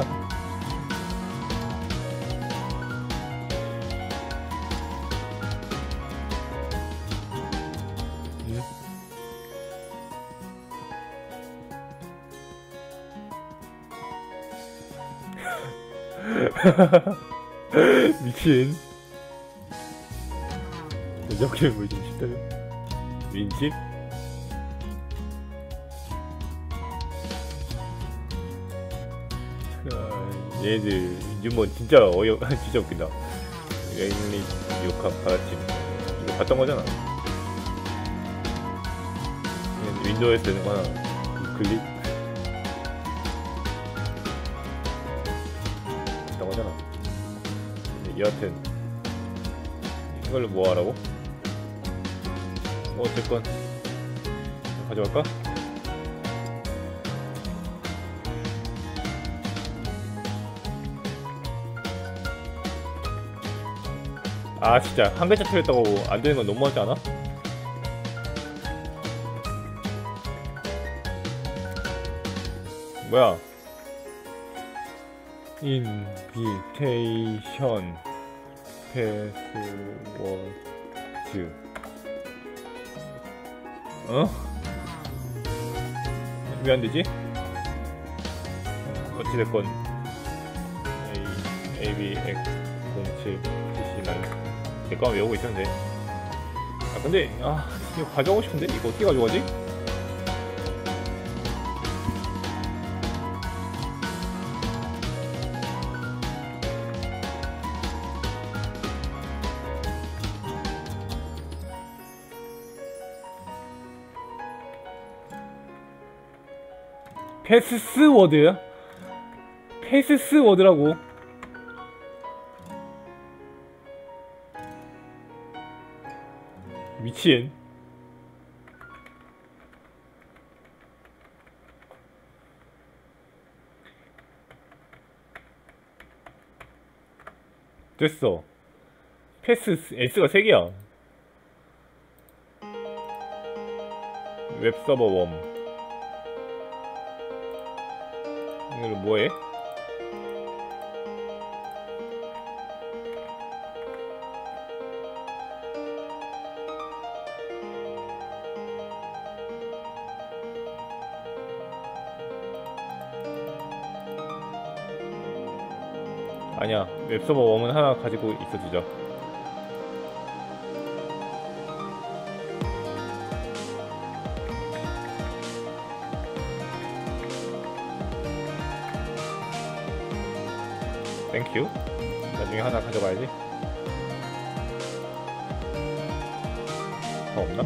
Speaker 1: 미친. 여기에 뭐 좀 쉽다며? 민집? 얘들 윤먼 진짜 진짜 웃긴다. 레인리 욕한 파라팀 이거 봤던 거잖아. 윈도우에서 되는 거 하나 클릭 봤던 거잖아. 여하튼 이걸로 뭐 하라고? 어쨌건 가져갈까? 아 진짜 한 글자 틀렸다고 안 되는 건 너무하지 않아? 뭐야? 인비테이션 패스워드 어? 왜 안 되지? 어찌됐건 ABX07CC9 내거 외우고 있었는데. 아 근데 이거 가져가고 싶은데 이거 어떻게 가져가지? 패스워드야? 패스워드라고. 미친. 됐어. 패스 S가 3개야. 웹서버 웜. 이걸로 뭐해? 아니야, 웹서버 웜은 하나 가지고 있어주자. 땡큐. 나중에 하나 가져가야지. 더 없나?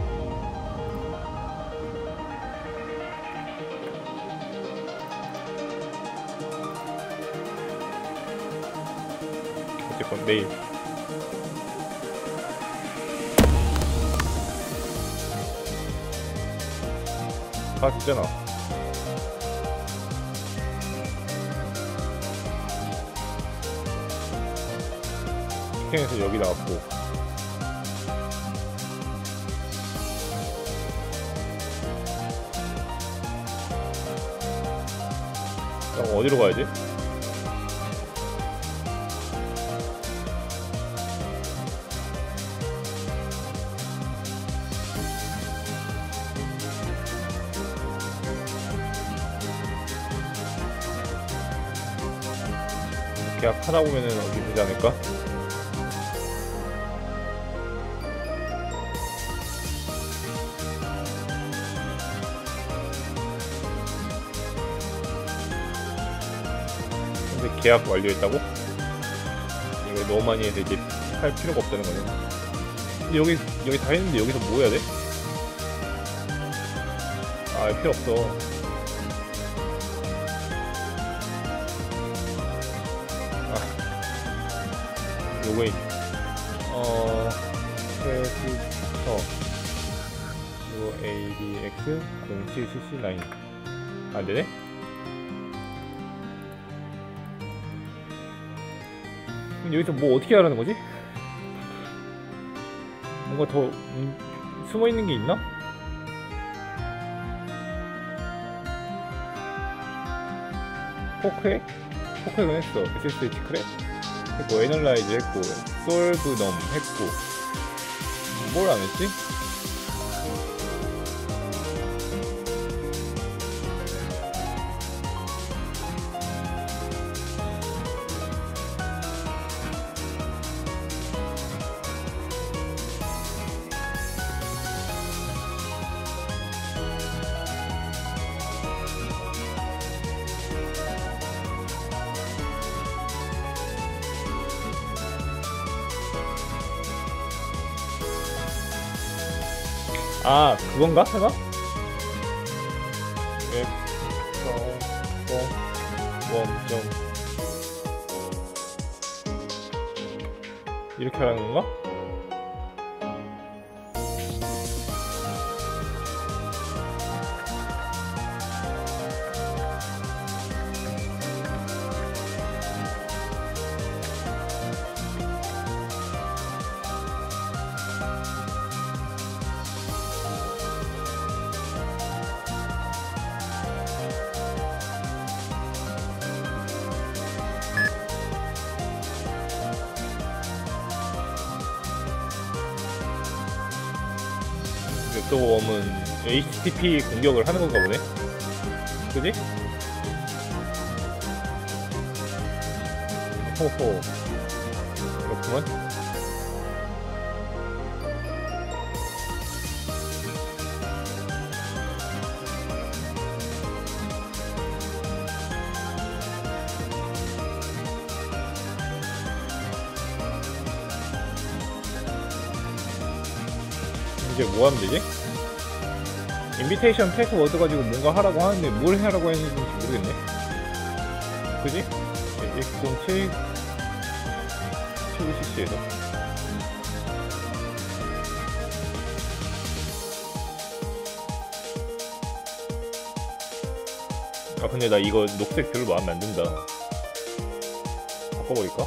Speaker 1: 어쨌건 내일 다 됐잖아. 스캔에서 여기 나왔고 그럼 어디로 가야지? 계약 하다 보면은 어디 되지 않을까? 근데 계약 완료했다고? 이거 너무 많이 해서 이제 할 필요가 없다는 거네. 근데 여기 다 했는데 여기서 뭐 해야 돼? 아 필요 없어. 로그인 캐스터 이거 ABX07CC9 안되네? 그럼 여기서 뭐 어떻게 하라는 거지? 뭔가 더 숨어있는 게 있나? 포크액? 포크액은 했어. SSH 크랙? 했고, 애널라이즈 했고, 솔브 넘 했고, 뭘 안 했지? 아 그건가? 설마? 원점 이렇게 하는 건가? 웹도어멈은 HTTP 공격을 하는 건가 보네? 그지? 호호 그렇구만. 이제 뭐 하면 되지? 인비테이션 패스워드 가지고 뭔가 하라고 하는데 뭘 하라고 했는지 모르겠네. 그지? 107 7CC에서 아 근데 나 이거 녹색 별로 마음에 안 든다. 바꿔버릴까?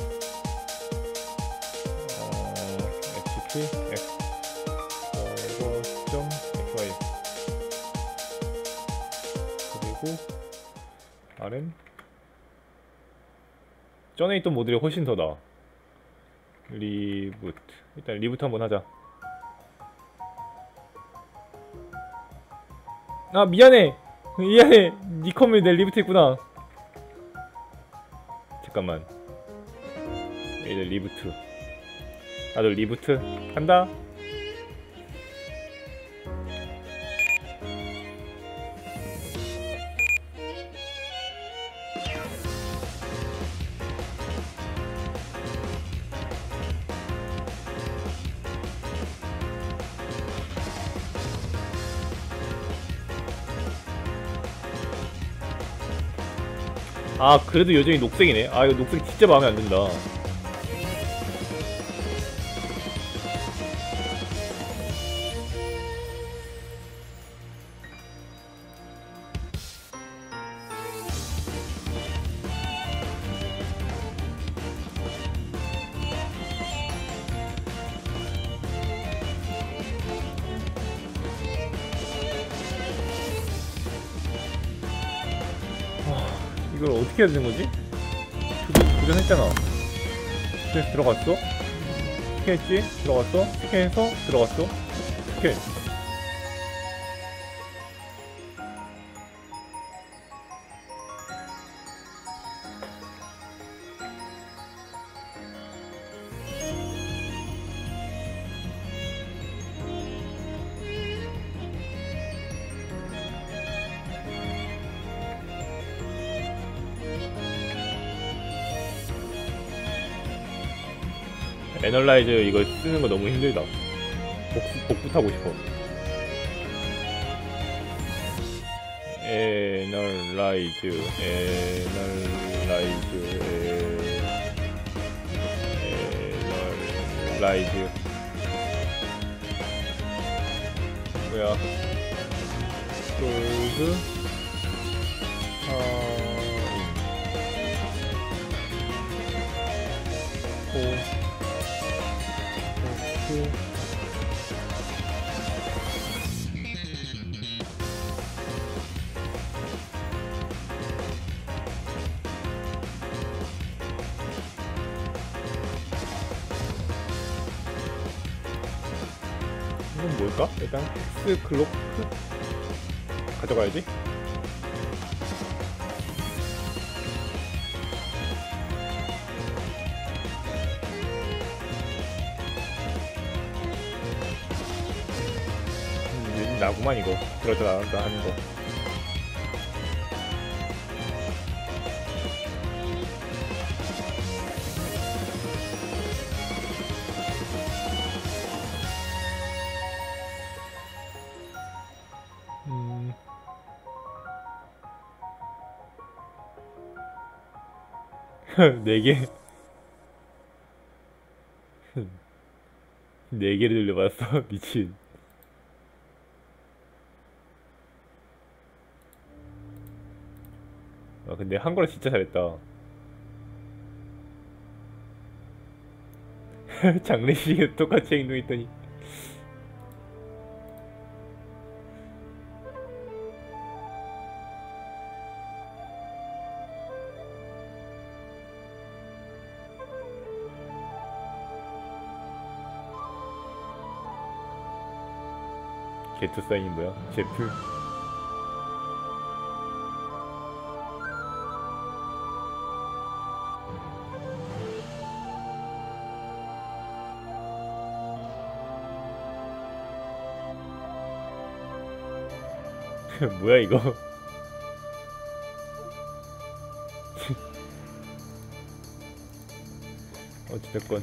Speaker 1: FCP F .xy 그리고 RM 전에 있던 모델이 훨씬 더 나아. 리부트 일단 리부트 한번 하자. 아 미안해 니 컴퓨터에 내 리부트 했구나. 잠깐만 얘들 리부트 나도 리부트 한다. 아 그래도 여전히 녹색이네. 아 이거 녹색 진짜 마음에 안 든다. 이걸 어떻게 해야 되는 거지? 도전했잖아. 스캔 들어갔어? 스캔했지? 들어갔어? 스캔해서 들어갔어? 스캔. 애널라이저 이거 쓰는 거 너무 힘들다. 복붙 하고 싶어. 애널라이즈 뭐야? 솔드 이건 뭘까? 일단 텍스 글로크 가져가야지. 나구만 이거 들어서 나간다 하는 거. 4개. 4개를 돌려봤어. 미친. 아 근데 한글은 진짜 잘했다. 장례식에 똑같이 행동했더니. 게트 사인이 뭐야? 제프? 뭐야 이거? 어찌됐건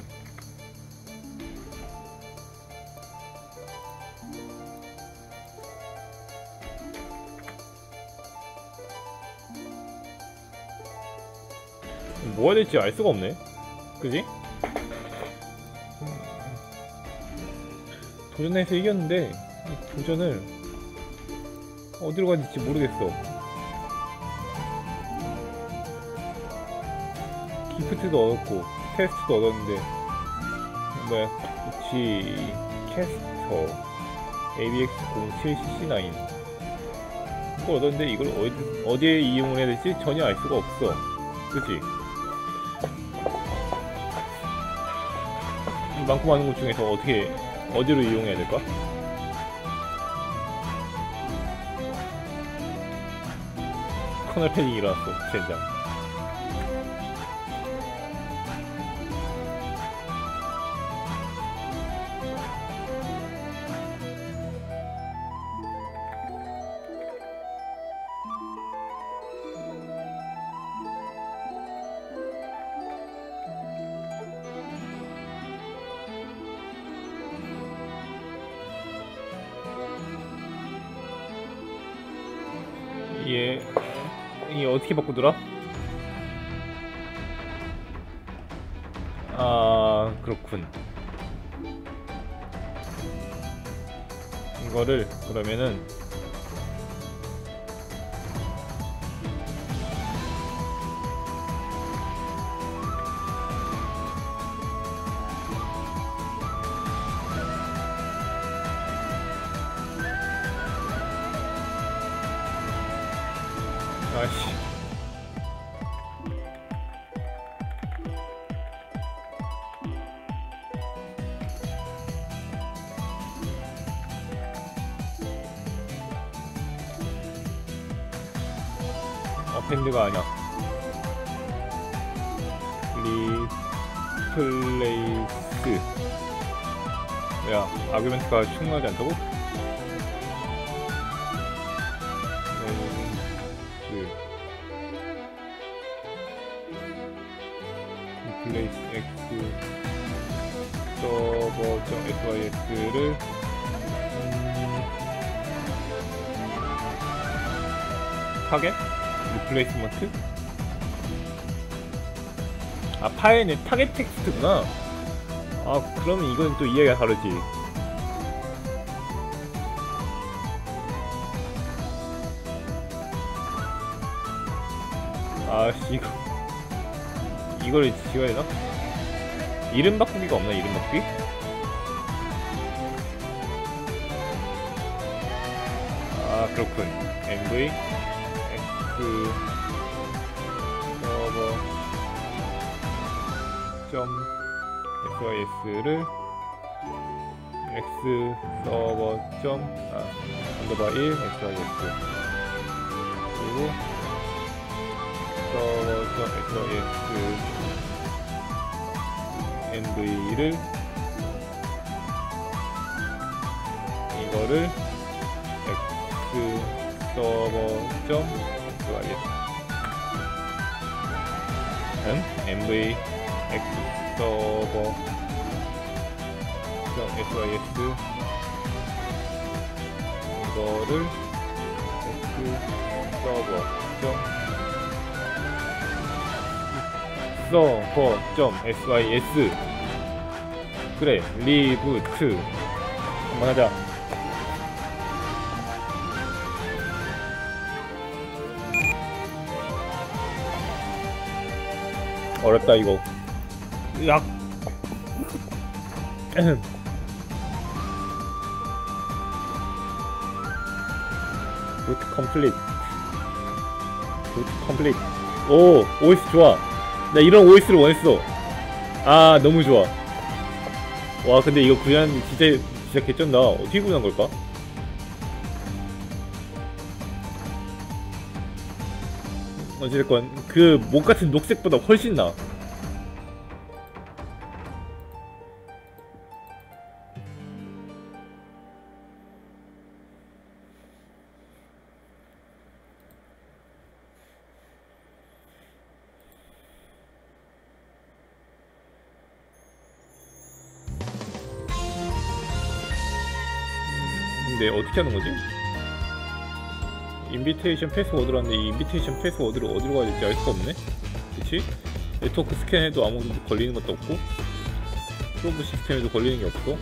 Speaker 1: 뭐 해야 될지 알 수가 없네. 그지? 도전해서 이겼는데 이 도전을 어디로 가야 될지 모르겠어. 기프트도 얻었고 테스트도 얻었는데 뭐야 그치 캐스터 ABX07CC9 이거 얻었는데 이걸 어디에 이용을 해야 될지 전혀 알 수가 없어. 그치? 이 많고 많은 것 중에서 어디로 이용해야 될까? 커널 패딩이 일어났어. 젠장. 이게 어떻게 바꾸더라? 아 그렇군. 이거를 그러면은 아씨 어펜드가 아니야. 리플레이스 뭐야 아규멘트가 충분하지 않다고? 리플레이스 x 서버.sys를 타겟? 리플레이스먼트? 아 파일은 타겟 텍스트구나. 아 그러면 이건 또 이해가 다르지. 아씨 이걸 지워야 되나? 이름 바꾸기가 없나? 이름 바꾸기? 아 그렇군. mv x 서버.sys를 x 서버. 언더바 1 sys 그리고 서버.sys mv를 이거를 x 서버.sys mv x 서버.sys 이거를 x 서버. server.sys. 그래, 리부트 한번 하자. 어렵다 이거. 으악. 부트 컴플릿. 부트 컴플릿. 오, OS 좋아. 나 이런 OS를 원했어. 아, 너무 좋아. 와, 근데 이거 구현 진짜 개쩐다. 어떻게 구현한 걸까? 어찌됐건 그 목 같은 녹색보다 훨씬 나. 근데 어떻게 하는 거지? 인비테이션 패스워드라는데 이 인비테이션 패스워드를 어디로 가야 될지 알 수가 없네? 그치? 네트워크 스캔해도 아무것도 걸리는 것도 없고 프로브 시스템에도 걸리는 게 없어.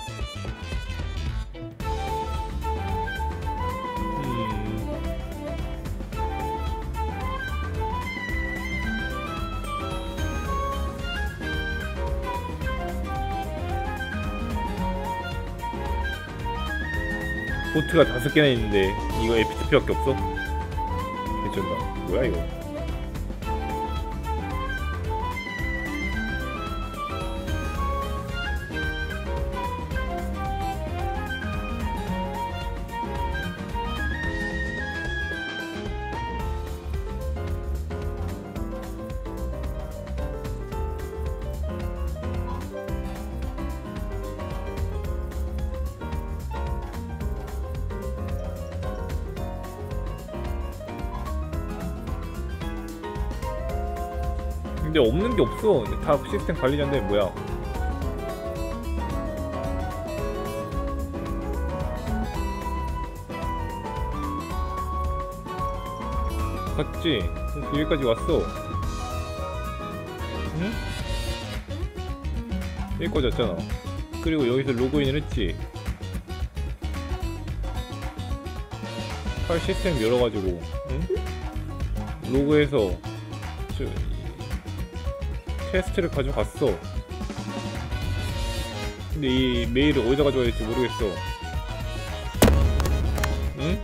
Speaker 1: 보트가 5개나 있는데 이거 FTP밖에 없어? 개쩐다. 뭐야 이거. 근데 없는 게 없어. 다 시스템 관리자인데 뭐야? 봤지? 그래서 여기까지 왔어. 응? 여기까지 왔잖아. 그리고 여기서 로그인을 했지. 파일 시스템 열어가지고, 응? 로그해서 테스트를 가져갔어. 근데 이 메일을 어디다 가져가야 될지 모르겠어. 응?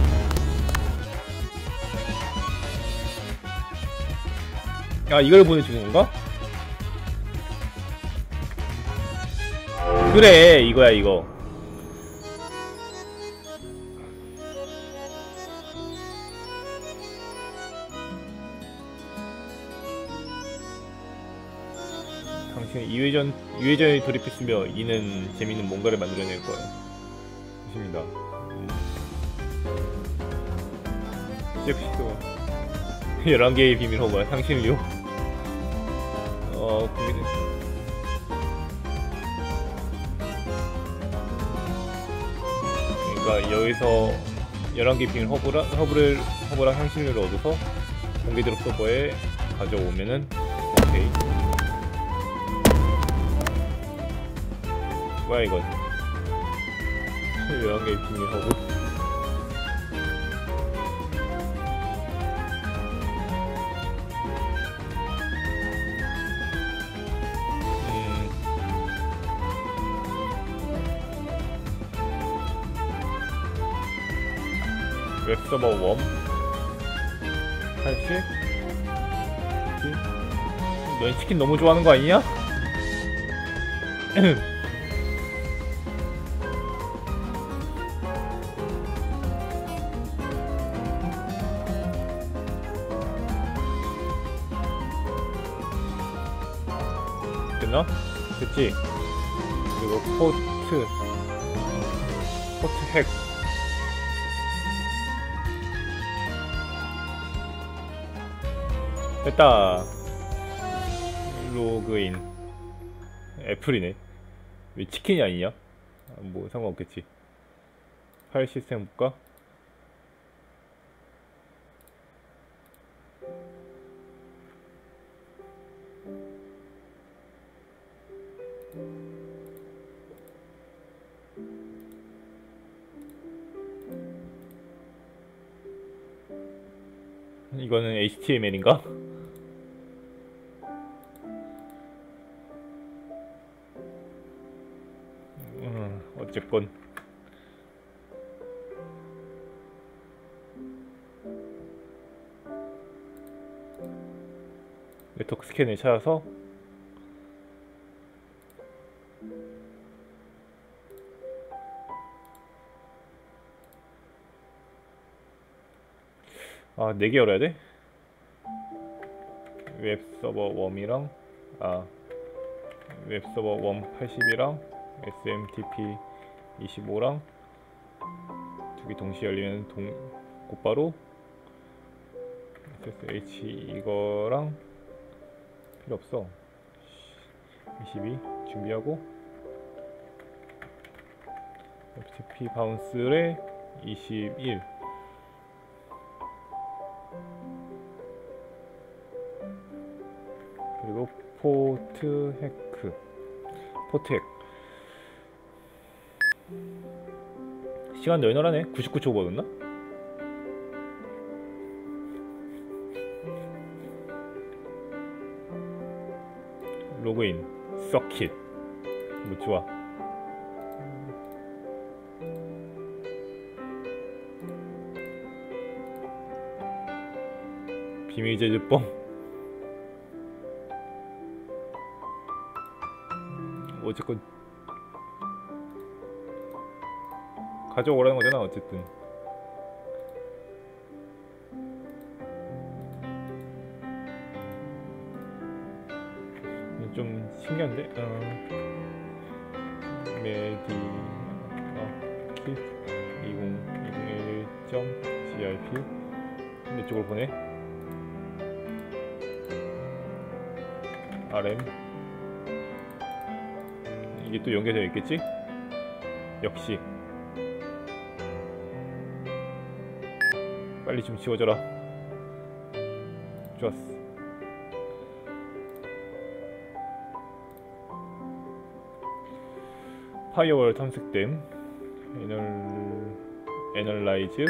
Speaker 1: 아, 이걸 보내주는 건가? 그래, 이거야 이거. 당신은 2회전에 돌입했으며 이는 재미있는 뭔가를 만들어낼 거야. 좋습니다. 시작시도 11개의 비밀 허가 상실료. 고민해. 그러니까 여기서 11개 비밀 허브랑 향신료를 얻어서 공개 드롭 서버에 가져오면은 오케이. 뭐야 이건? 11개의 비밀 허브. 웹서버 웜 80? 넌 치킨 너무 좋아하는 거 아니냐? 됐나? 됐지? 그리고 포트 핵 됐다. 로그인. 애플이네. 왜 치킨이 아니냐? 뭐 상관없겠지. 파일 시스템 볼까? 이거는 HTML인가? 어쨌건 네트워크 스캔을 찾아서 아, 4개 열어야 돼? 웹서버 웜이랑 웹서버 웜 80이랑 SMTP 25랑 2개 동시에 열리면 곧바로 SSH 이거랑 필요 없어. 22 준비하고 FTP 바운스에 21 그리고 포트 핵 시간 널널하네. 99초 버렸나? 로그인 서킷 뭐 좋아. 비밀 제조법 어쨌건 가져오라는 거잖아. 어쨌든 좀 신기한데? 메디 킷 2021.grp 내 쪽으로 보내. RM 이게 또 연결되어 있겠지? 역시 빨리 좀 지워져라. 좋았어. 파이어월 탐색됨. 애널라이즈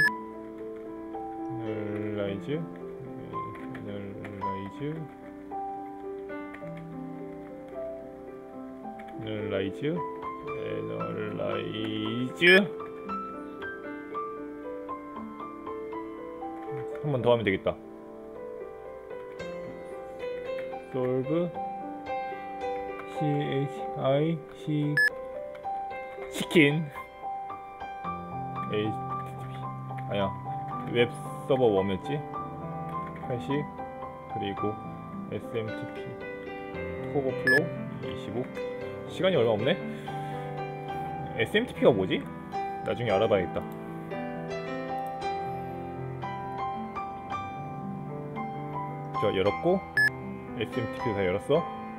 Speaker 1: 한 번 더 하면 되겠다. solve 치킨 HTTP 아야 웹 서버 웜이었지? 80 그리고 SMTP 오버플로우 25 시간이 얼마 없네? SMTP가 뭐지? 나중에 알아봐야겠다. 자, 열었고 SMTP도 다 열었어.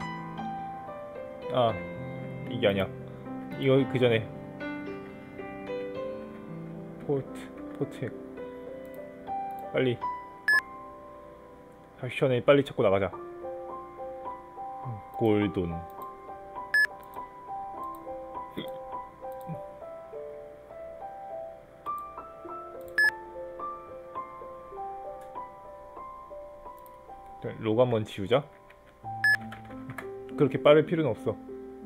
Speaker 1: 아, 이게 아니야. 이거 그 전에 포트 빨리 액션에 빨리 찾고 나가자. 골돈 로그 한번 지우자. 그렇게 빠를 필요는 없어.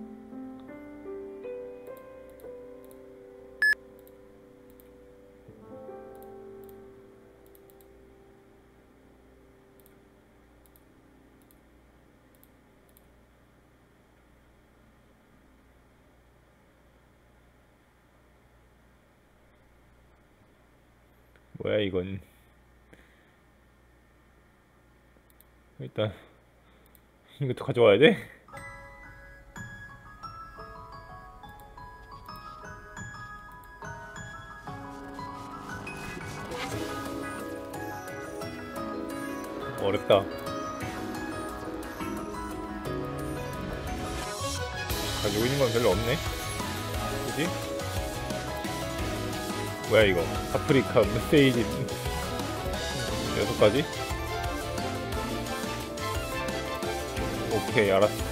Speaker 1: 뭐야 이건. 일단 이것도 가져와야 돼? 어렵다. 가지고 있는 건 별로 없네. 그지? 뭐야 이거. 아프리카 메시지 6가지? 오케이 알았어.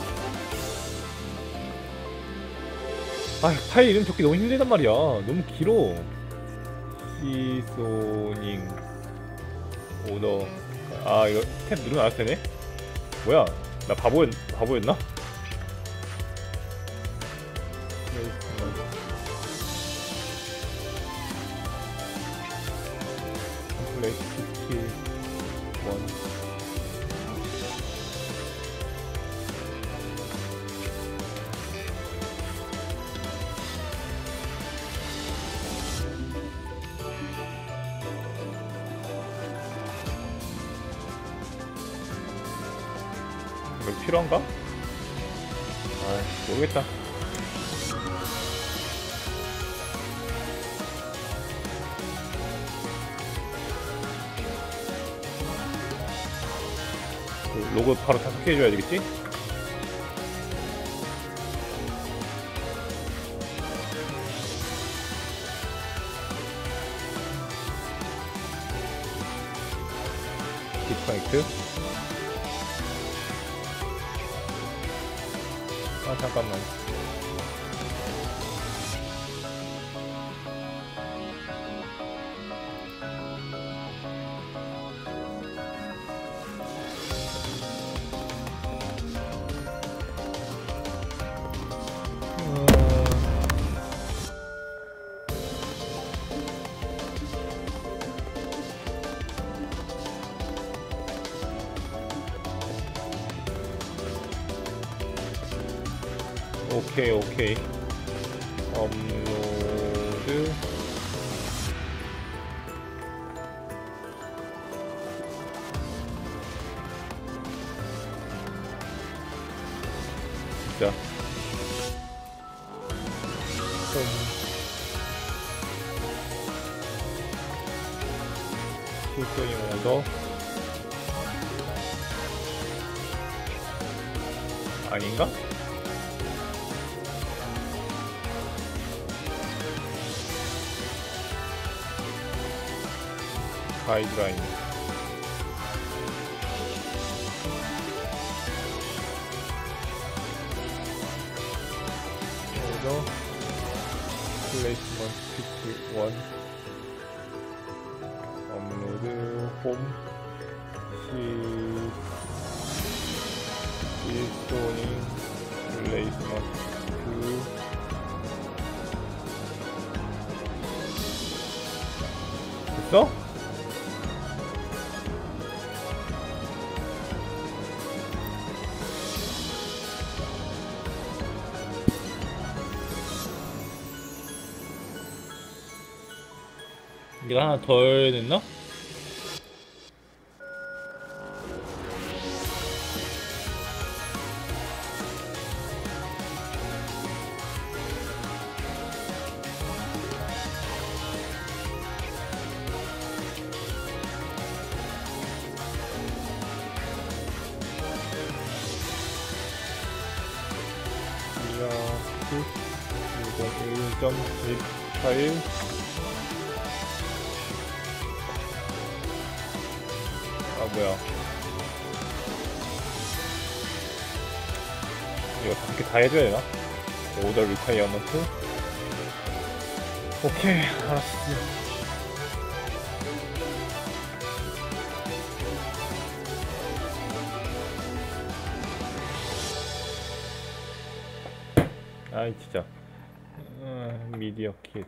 Speaker 1: 아 파일 이름 적기 너무 힘들단 말이야. 너무 길어. 시소닝 온 너. 아, 이거 탭 누르면 알아서 되네? 뭐야? 나 바보였나? 컴플레이트 키키 1. 이거 필요한가? 아, 모르겠다. 그 로고 바로 다 삭제해줘야 되겠지? 디스커넥트. 아, 잠깐만. 오케이, 오케이. 업로드. 진짜. 실소잉 오더. 아닌가? 가이드라인. 여기서 플레이스먼트 피크 1. 업로드 홈 일소닝 플레이스먼트 됐어? 네가 하나 덜 냈나? 이거 1.141 아 뭐야 이거 이렇게 다 해줘야 되나? 오더 리콰이어먼트 오케이 알았어. 아이 진짜 미디어 킷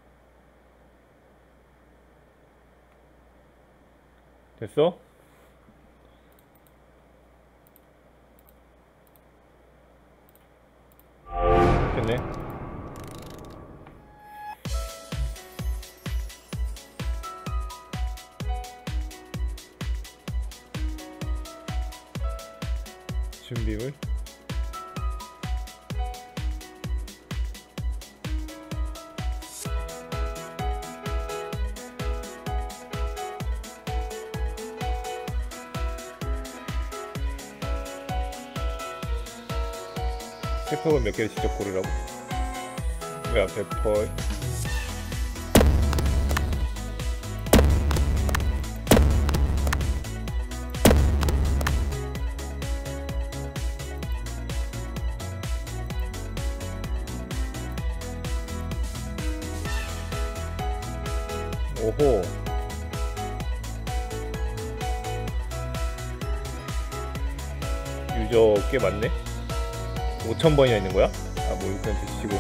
Speaker 1: 됐어? 됐네. 준비물 페퍼를 몇 개를 직접 고르라고? 뭐야 페퍼 오호 유저 꽤 많네. 5,000번이나 있는 거야? 아, 뭐 그냥 드시고.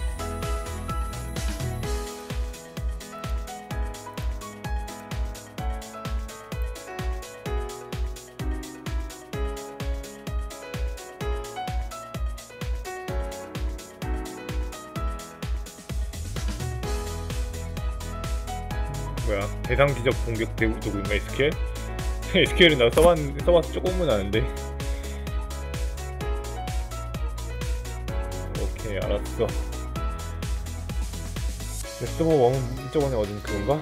Speaker 1: 뭐야, 대상 지적 공격 대우 도구인가 SQL? SQL은 나 써봐서 조금은 아는데. 오케이, 알았어. 서버 원 저번에 얻은 그건가?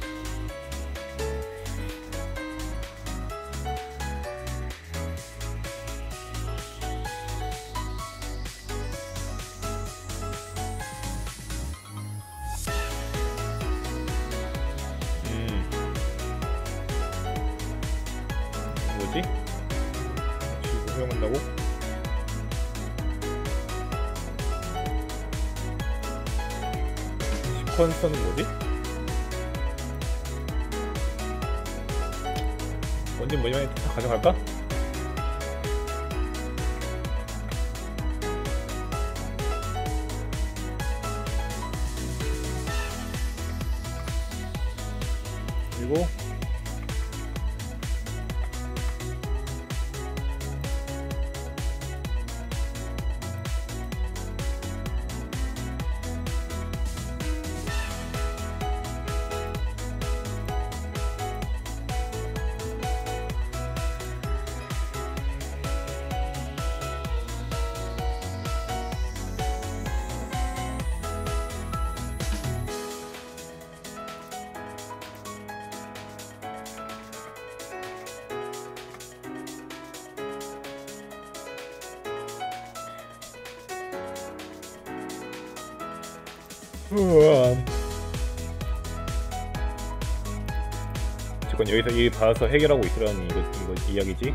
Speaker 1: 뭐지? 이거 사용한다고? 시퀀서는 뭐지? 언제 뭐냐면 다 가져갈까? 그리고 잠깐 여기서 이 받아서 해결하고 있으라는 이거 이야기지?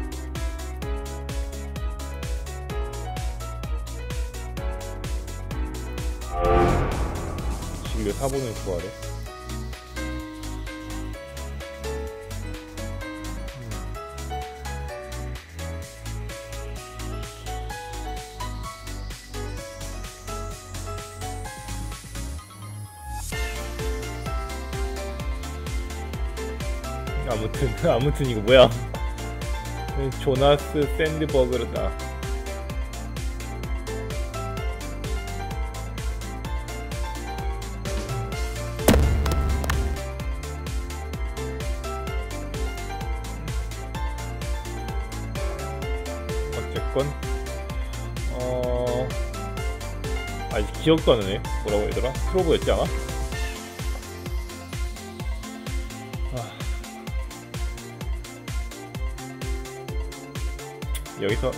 Speaker 1: 진료 4번을 구하래. 아무튼 이거 뭐야? 조나스 샌드버그다. 어쨌건 아직 기억도 안 나네. 뭐라고 얘들아? 프로브였지 않아? 여기서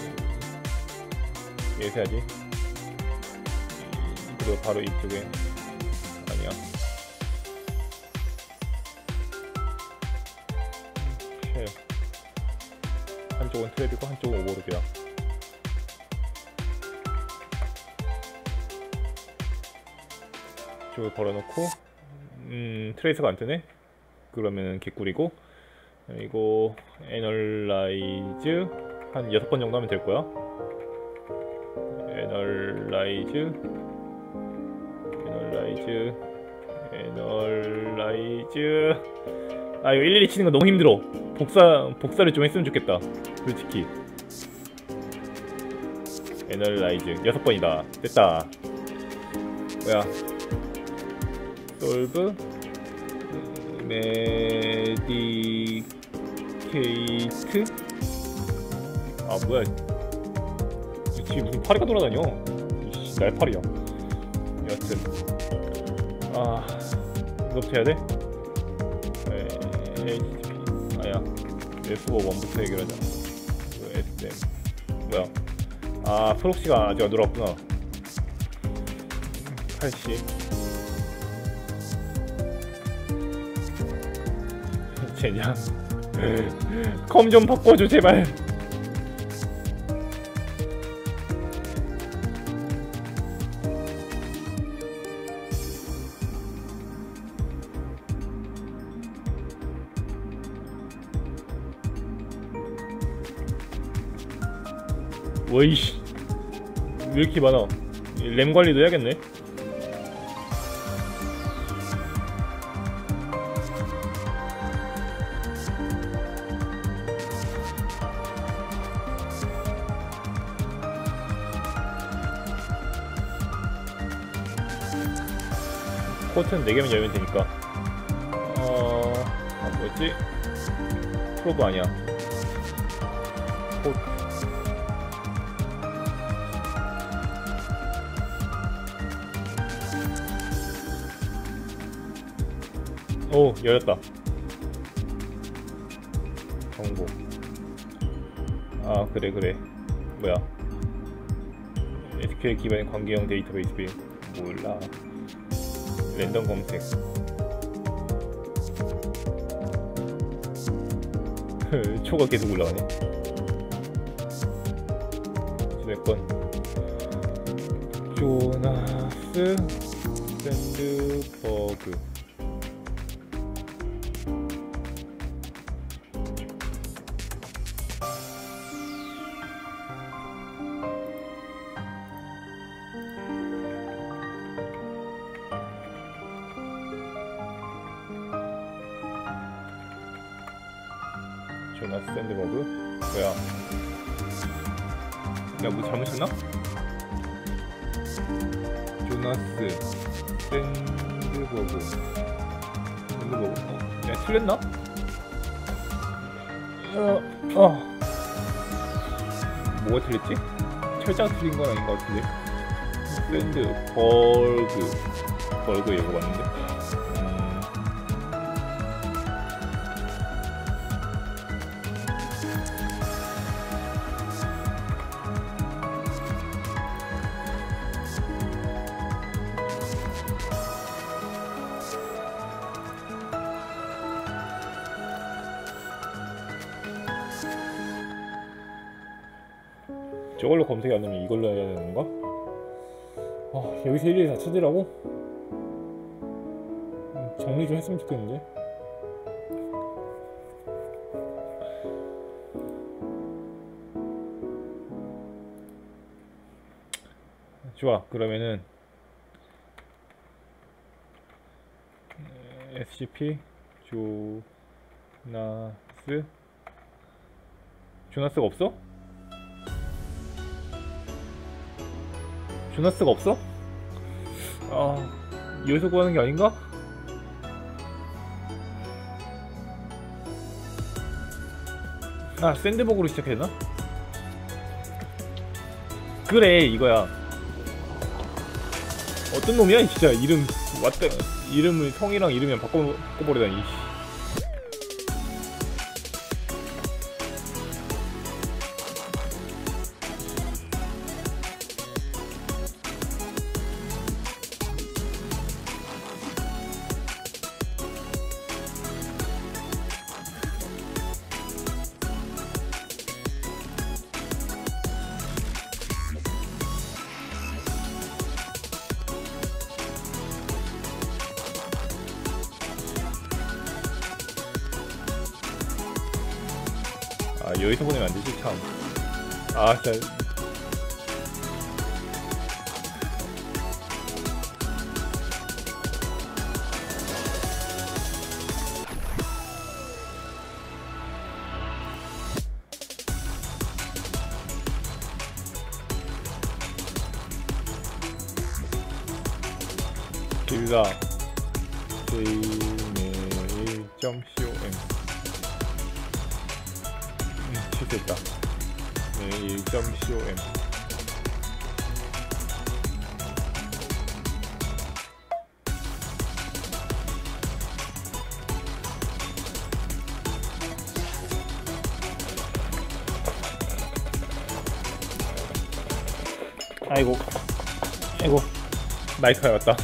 Speaker 1: 해야지. 그리고 바로 이쪽에 아니야. 오케이. 한쪽은 트랩이고 한쪽은 오버로드야. 이쪽을 걸어놓고 트레이서가 안 뜨네? 그러면 개꿀이고. 이거 애널라이즈 한 6번 정도 하면 될 거야. 애널라이즈 아, 이거 일일이 치는 거 너무 힘들어. 복사를 좀 했으면 좋겠다, 솔직히. 애널라이즈 6번이다. 됐다. 뭐야, 솔브 메디케이트. 아, 뭐야, 뒤에 무슨 파리가 돌아다녀. 이씨, 날파리야. 여하튼 이거부터 해야 돼? HTTP 아야, S5 1부터 해결하자. SM 뭐야? 아, 프록시가 아직 안 돌아왔구나. 80 쟤냐. 컴 좀 바꿔줘 제발. 왜이씨 왜 이렇게 많아. 램 관리도 해야겠네. 포트는 4개만 열면 되니까. 뭐였지? 프로브 아니야. 포트. 오, 열렸다. 정보. 아, 그래. 뭐야. SQL 기반의 관계형 데이터베이스 빌. 몰라. 랜덤 검색. 초가 계속 올라가네. 몇 건? 조나스 샌드버그. 조나스 샌드버그? 뭐야? 내가 뭐 잘못 쳤나? 조나스 샌드버그. 내가 틀렸나? 뭐가 틀렸지? 철자가 틀린 건 아닌 것 같은데. 버그 이거 맞는데? 저걸로 검색이 안 되면 이걸로 해야 되는 건가? 여기서 일일이 다 찾으라고? 정리 좀 했으면 좋겠는데? 좋아, 그러면은 SCP 조나스가 없어? 조나스가 없어? 여기서 구하는 게 아닌가? 샌드버그로 시작했나? 그래, 이거야. 어떤 놈이야, 진짜. 이름을 성이랑 이름이랑 바꿔버리다니. 여기서 보내면 안 되지, 참. 진짜. 길다. jmail.com 실수했다. mail.com. 아이고 마이크가 왔다.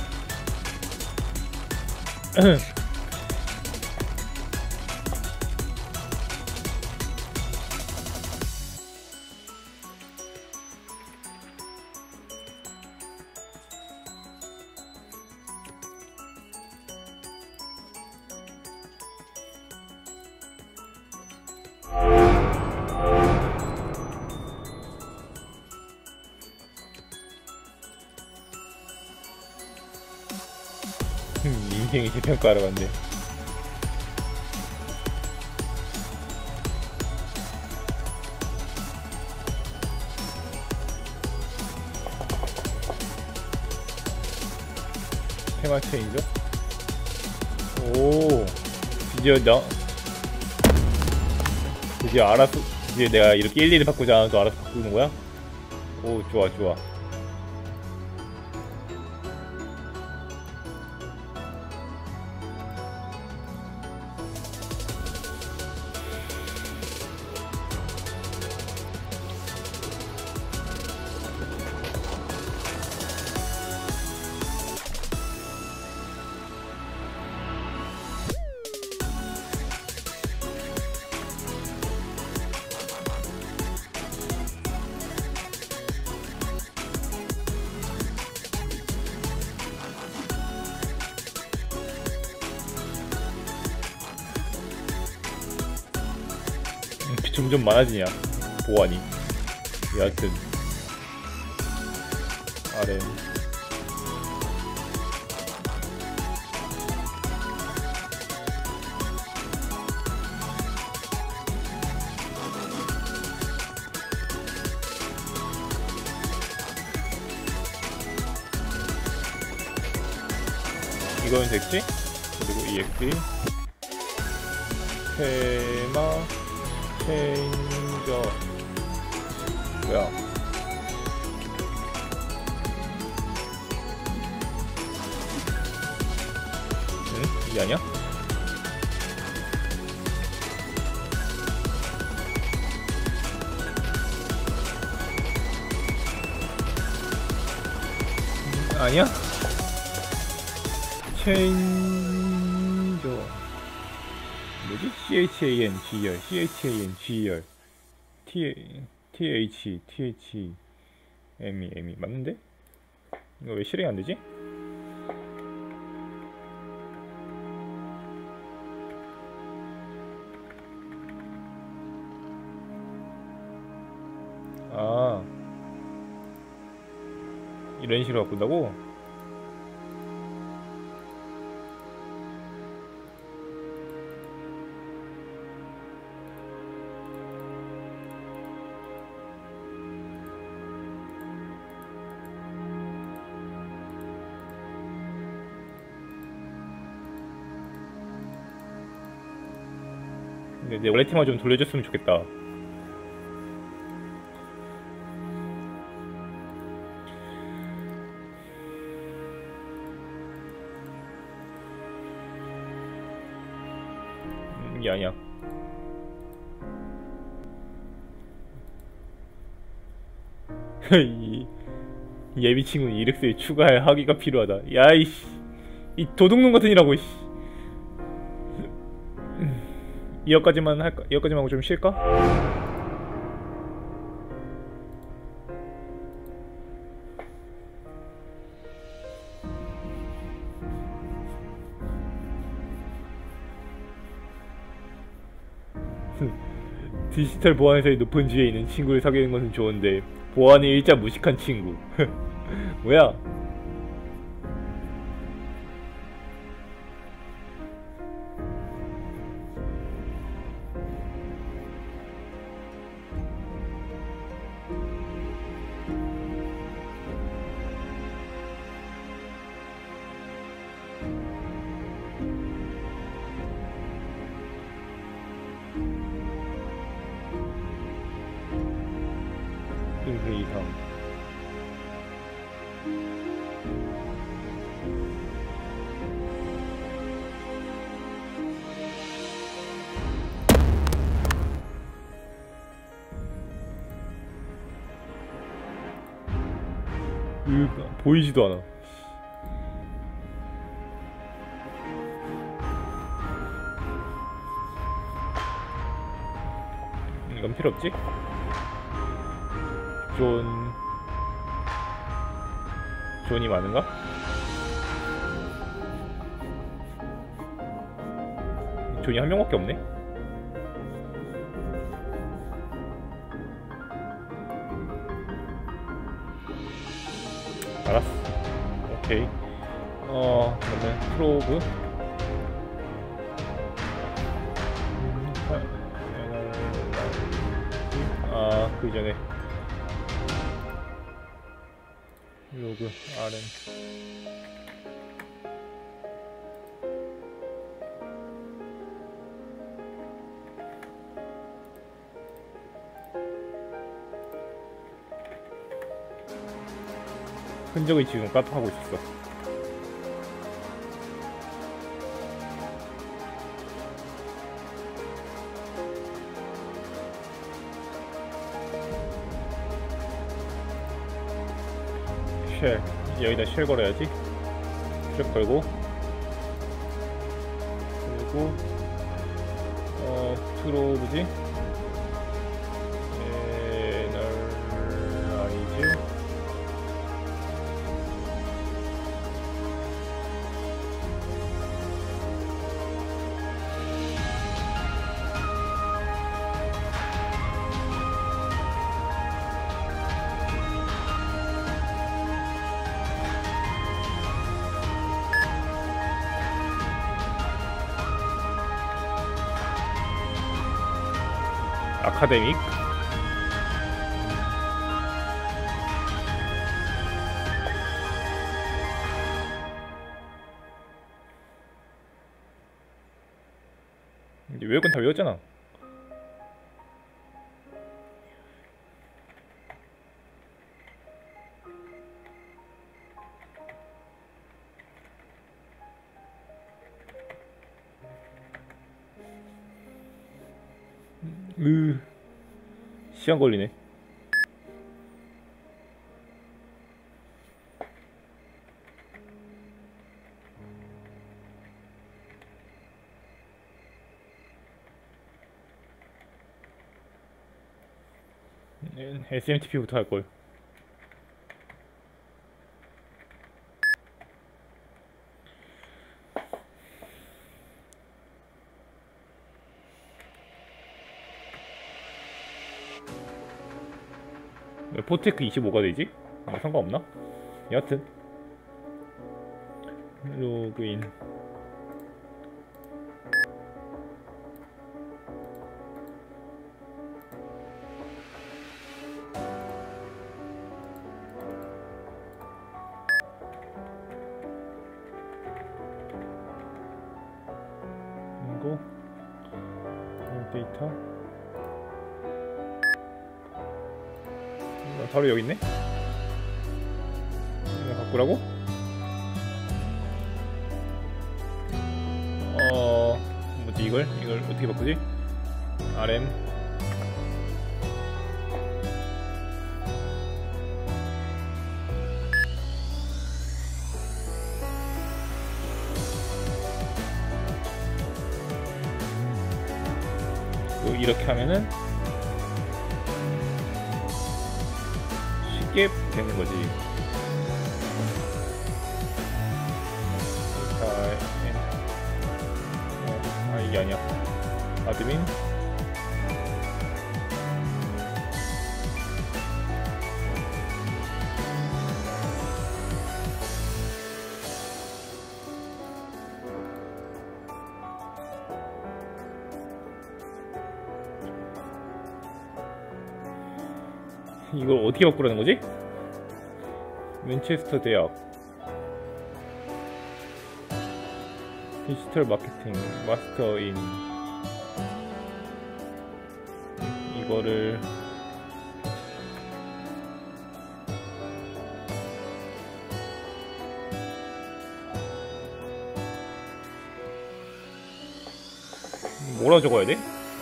Speaker 1: 인생의 재평가하러 갔네. 테마 체인저? 오, 드디어 알아서, 이제 내가 이렇게 일일이 바꾸지 않아도 알아서 바꾸는 거야? 오, 좋아, 좋아. 점점 많아지냐 보안이. 여하튼 RM 이거는 됐지? 그리고 EXE 테마 체인저 뭐야? 응? 이게 아니야? 아니야? 체인저 뭐지? CHANGER CHANGER THME 맞는데? 이거 왜 실행이 안되지? 아, 이런 식으로 바꾼다고? 근데 내 원래 팀화 좀 돌려줬으면 좋겠다. 이게 아니야. 이 예비 친구는 이력서에 추가할 학위가 필요하다. 야이씨, 이 도둑놈 같은 이라고. 이어까지만 할까? 이어까지만 하고 좀 쉴까? 디지털 보안에서의 높은 지위에 있는 친구를 사귀는 것은 좋은데 보안이 일자 무식한 친구. 뭐야? 그 이상 보이지도 않아. 이건 필요 없지? 존이 많은가? 존이 한 명밖에 없네? 알았어. 오케이. 그러면 프로브 그 전에 로그 rm 흔적을 지금 깜빡하고 있었어. 쉘 여기다 쉘 걸어야지. 쉘 걸고 그리고 프로브지 애널라이즈 아카데믹 이제 외울 건 다 외웠잖아. 시간 걸리네. SMTP부터 할걸. 왜 포테크 25가 되지? 상관없나? 여하튼 로그인 이거 데이터 바로 여기 있네? 이거 바꾸라고? 뭐지 이걸 어떻게 바꾸지? rm 이렇게 하면은 쉽게 되는 거지. 이게 아니야. 아드민 이걸 어떻게 바꾸라는 거지? 맨체스터 대학 디지털 마케팅 마스터인 이거를 뭐라 적어야 돼?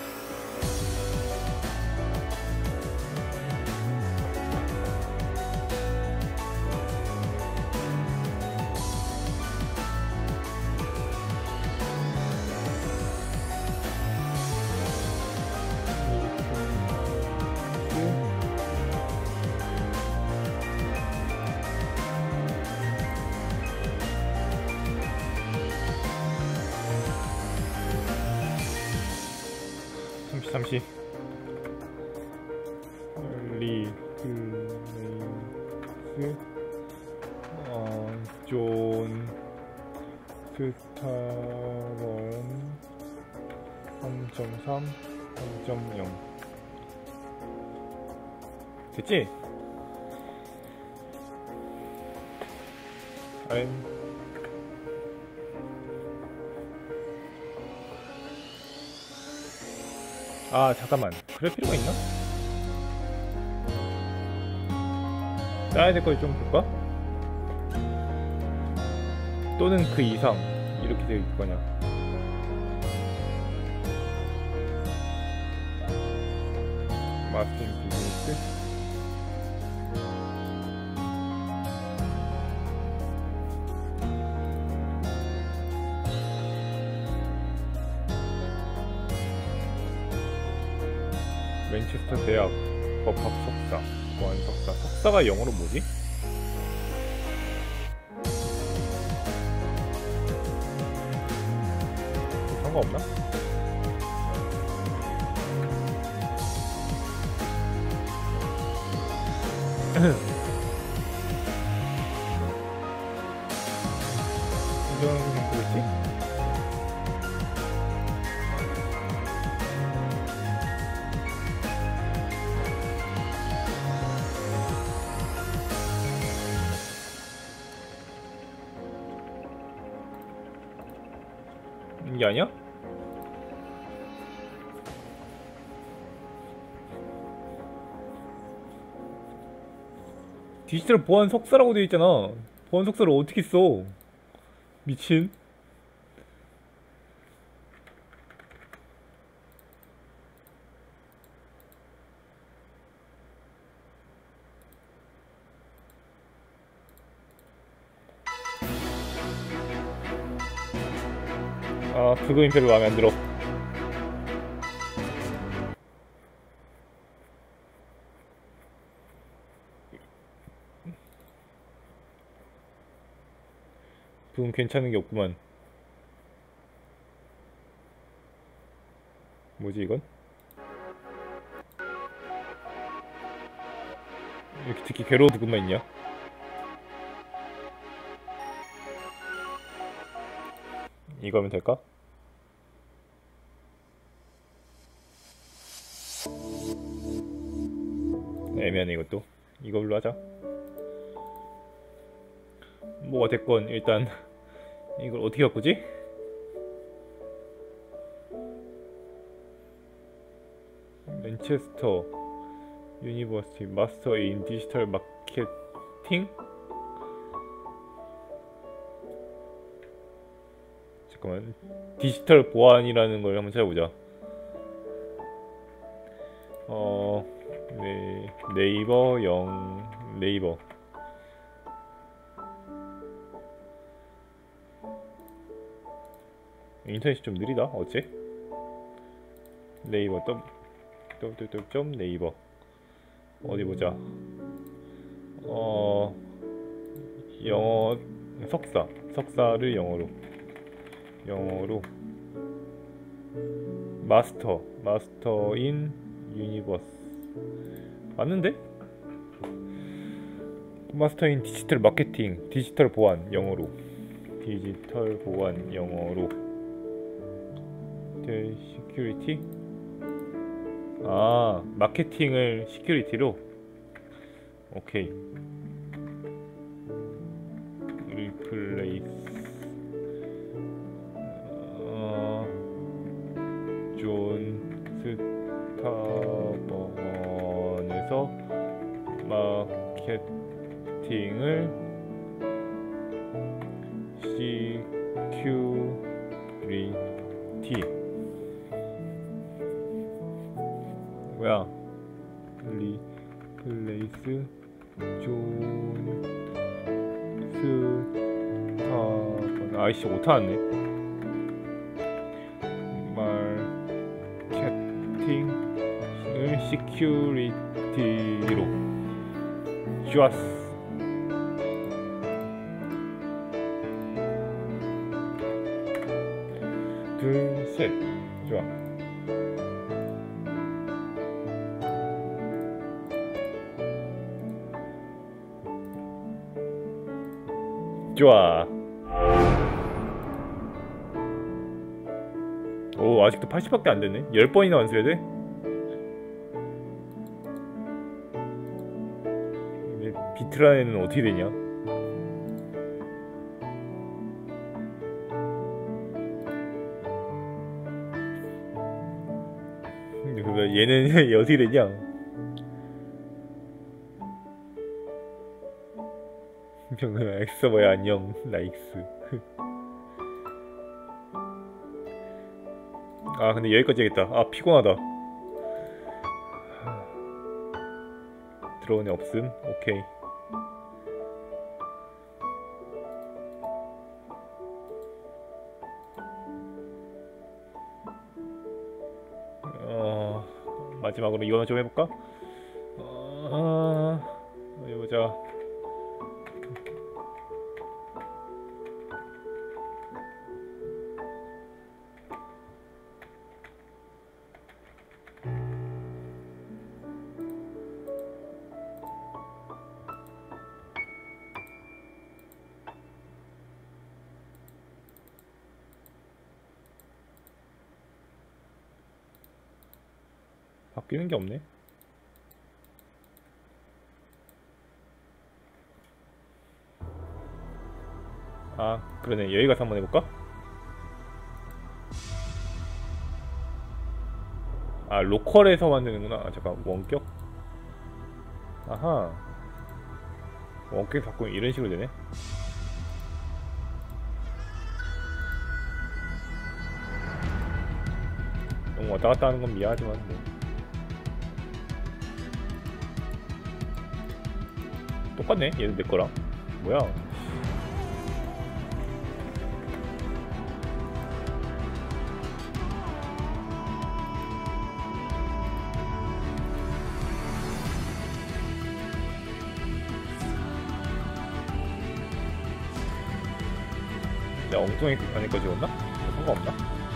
Speaker 1: 잠시 리플레이스 존 스타원 3.3 3.0 됐지? 아 잠깐만 그럴 필요가 있나? 짜야 될 걸 좀 볼까? 또는 그 이상 이렇게 될 거냐? 마스터 비즈니스 맨체스터 대학 법학 석사 보안 석사 석사가 영어로 뭐지? 상관없나? 이런 뭐지? 이게 아니야? 디지털 보안 석사라고 되어 있잖아. 보안 석사를 어떻게 써? 미친. 아, 그거인 별로 마음에 안 들어. 그건 괜찮은 게 없구만. 뭐지 이건? 이렇게 특히 괴로운 누군만 있냐? 이거 하면 될까? 애매하네 이것도. 이걸로 하자. 뭐가 됐건 일단 이걸 어떻게 바꾸지? 맨체스터 유니버시티 마스터 인 디지털 마케팅? 잠깐만, 디지털 보안이라는 걸 한번 찾아보자. 네이버 네이버 인터넷이 좀 느리다. 어째? 네이버 점 네이버 어디 보자. 영어 석사를 영어로 마스터 인 유니버스 맞는데? 마스터 인 디지털 마케팅 디지털 보안 영어로 시큐리티? 아, 마케팅을 시큐리티로? 오케이. 리플레이스 존 스타번에서 마케팅을 시큐리티 뭐야? 리플레이스 존 스타번 아이씨 못하네. 마케팅을 시큐리티로 좋았어. 둘, 셋. 좋아. 좋아. 이거 아직도 80밖에 안 됐네. 10번이나 완수해야 돼? 이제 비트라인은 어떻게 되냐? 근데 그거 얘는 얘 어떻게 되냐? X 서버야 안녕 나 X. 아 근데 여기까지 해야겠다. 아 피곤하다. 들어오네 없음. 오케이. 마지막으로 이거만 좀 해볼까? 어디 보자. 바뀌는 게 없네. 아 그러네. 여기 가서 한번 해볼까? 아 로컬에서 만드는구나. 아 잠깐 원격? 아하 원격 바꾸면 이런 식으로 되네. 너무 왔다갔다 하는 건 미안하지만 뭐 똑같네 얘는 내거랑. 뭐야 내가 엉뚱하게 안에까지 찍었나? 상관없나?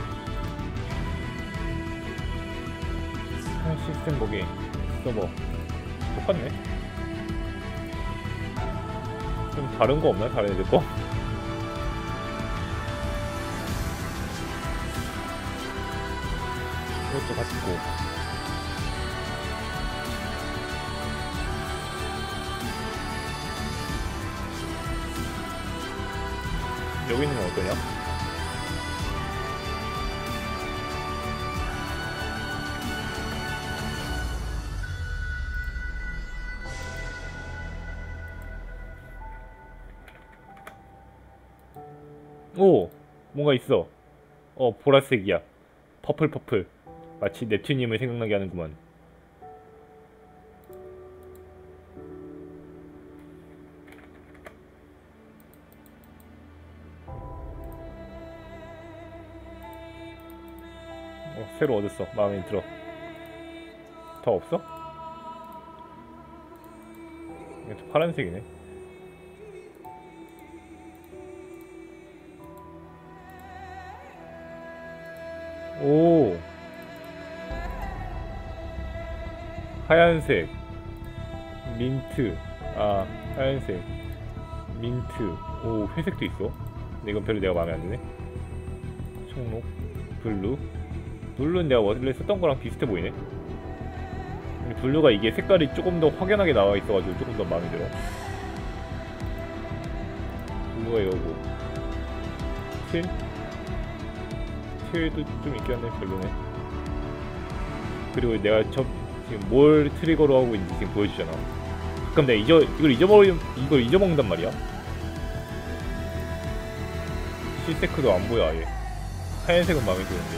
Speaker 1: 시스템 보기 서버 똑같네. 좀 다른 거 없나? 다른 애들 거? 이것도 같고 여기 있는 건 어떠냐? 오! 뭔가 있어. 보라색이야. 퍼플. 마치 넵튠님을 생각나게 하는구만. 새로 얻었어. 마음에 들어. 더 없어? 이것도 파란색이네. 오 하얀색 민트. 아 하얀색 민트. 오 회색도 있어. 근데 이건 별로 내가 마음에 안 드네. 청록 블루는 내가 원래 썼던 거랑 비슷해 보이네. 근데 블루가 이게 색깔이 조금 더 확연하게 나와 있어가지고 조금 더 마음에 들어. 블루가 이거고 틸도 좀 있긴 한데 별로네. 그리고 내가 지금 뭘 트리거로 하고 있는지 지금 보여주잖아. 가끔 내가 이걸 잊어먹는단 말이야. 시세크도 안 보여 아예. 하얀색은 마음에 드는데.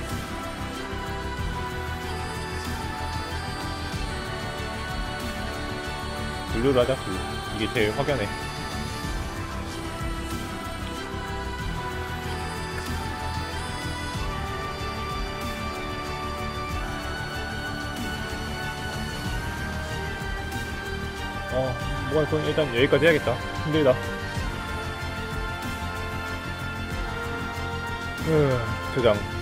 Speaker 1: 블루로 하자. 이게 제일 확연해. 뭐가 있건 일단 여기까지 해야겠다. 힘들다. 저장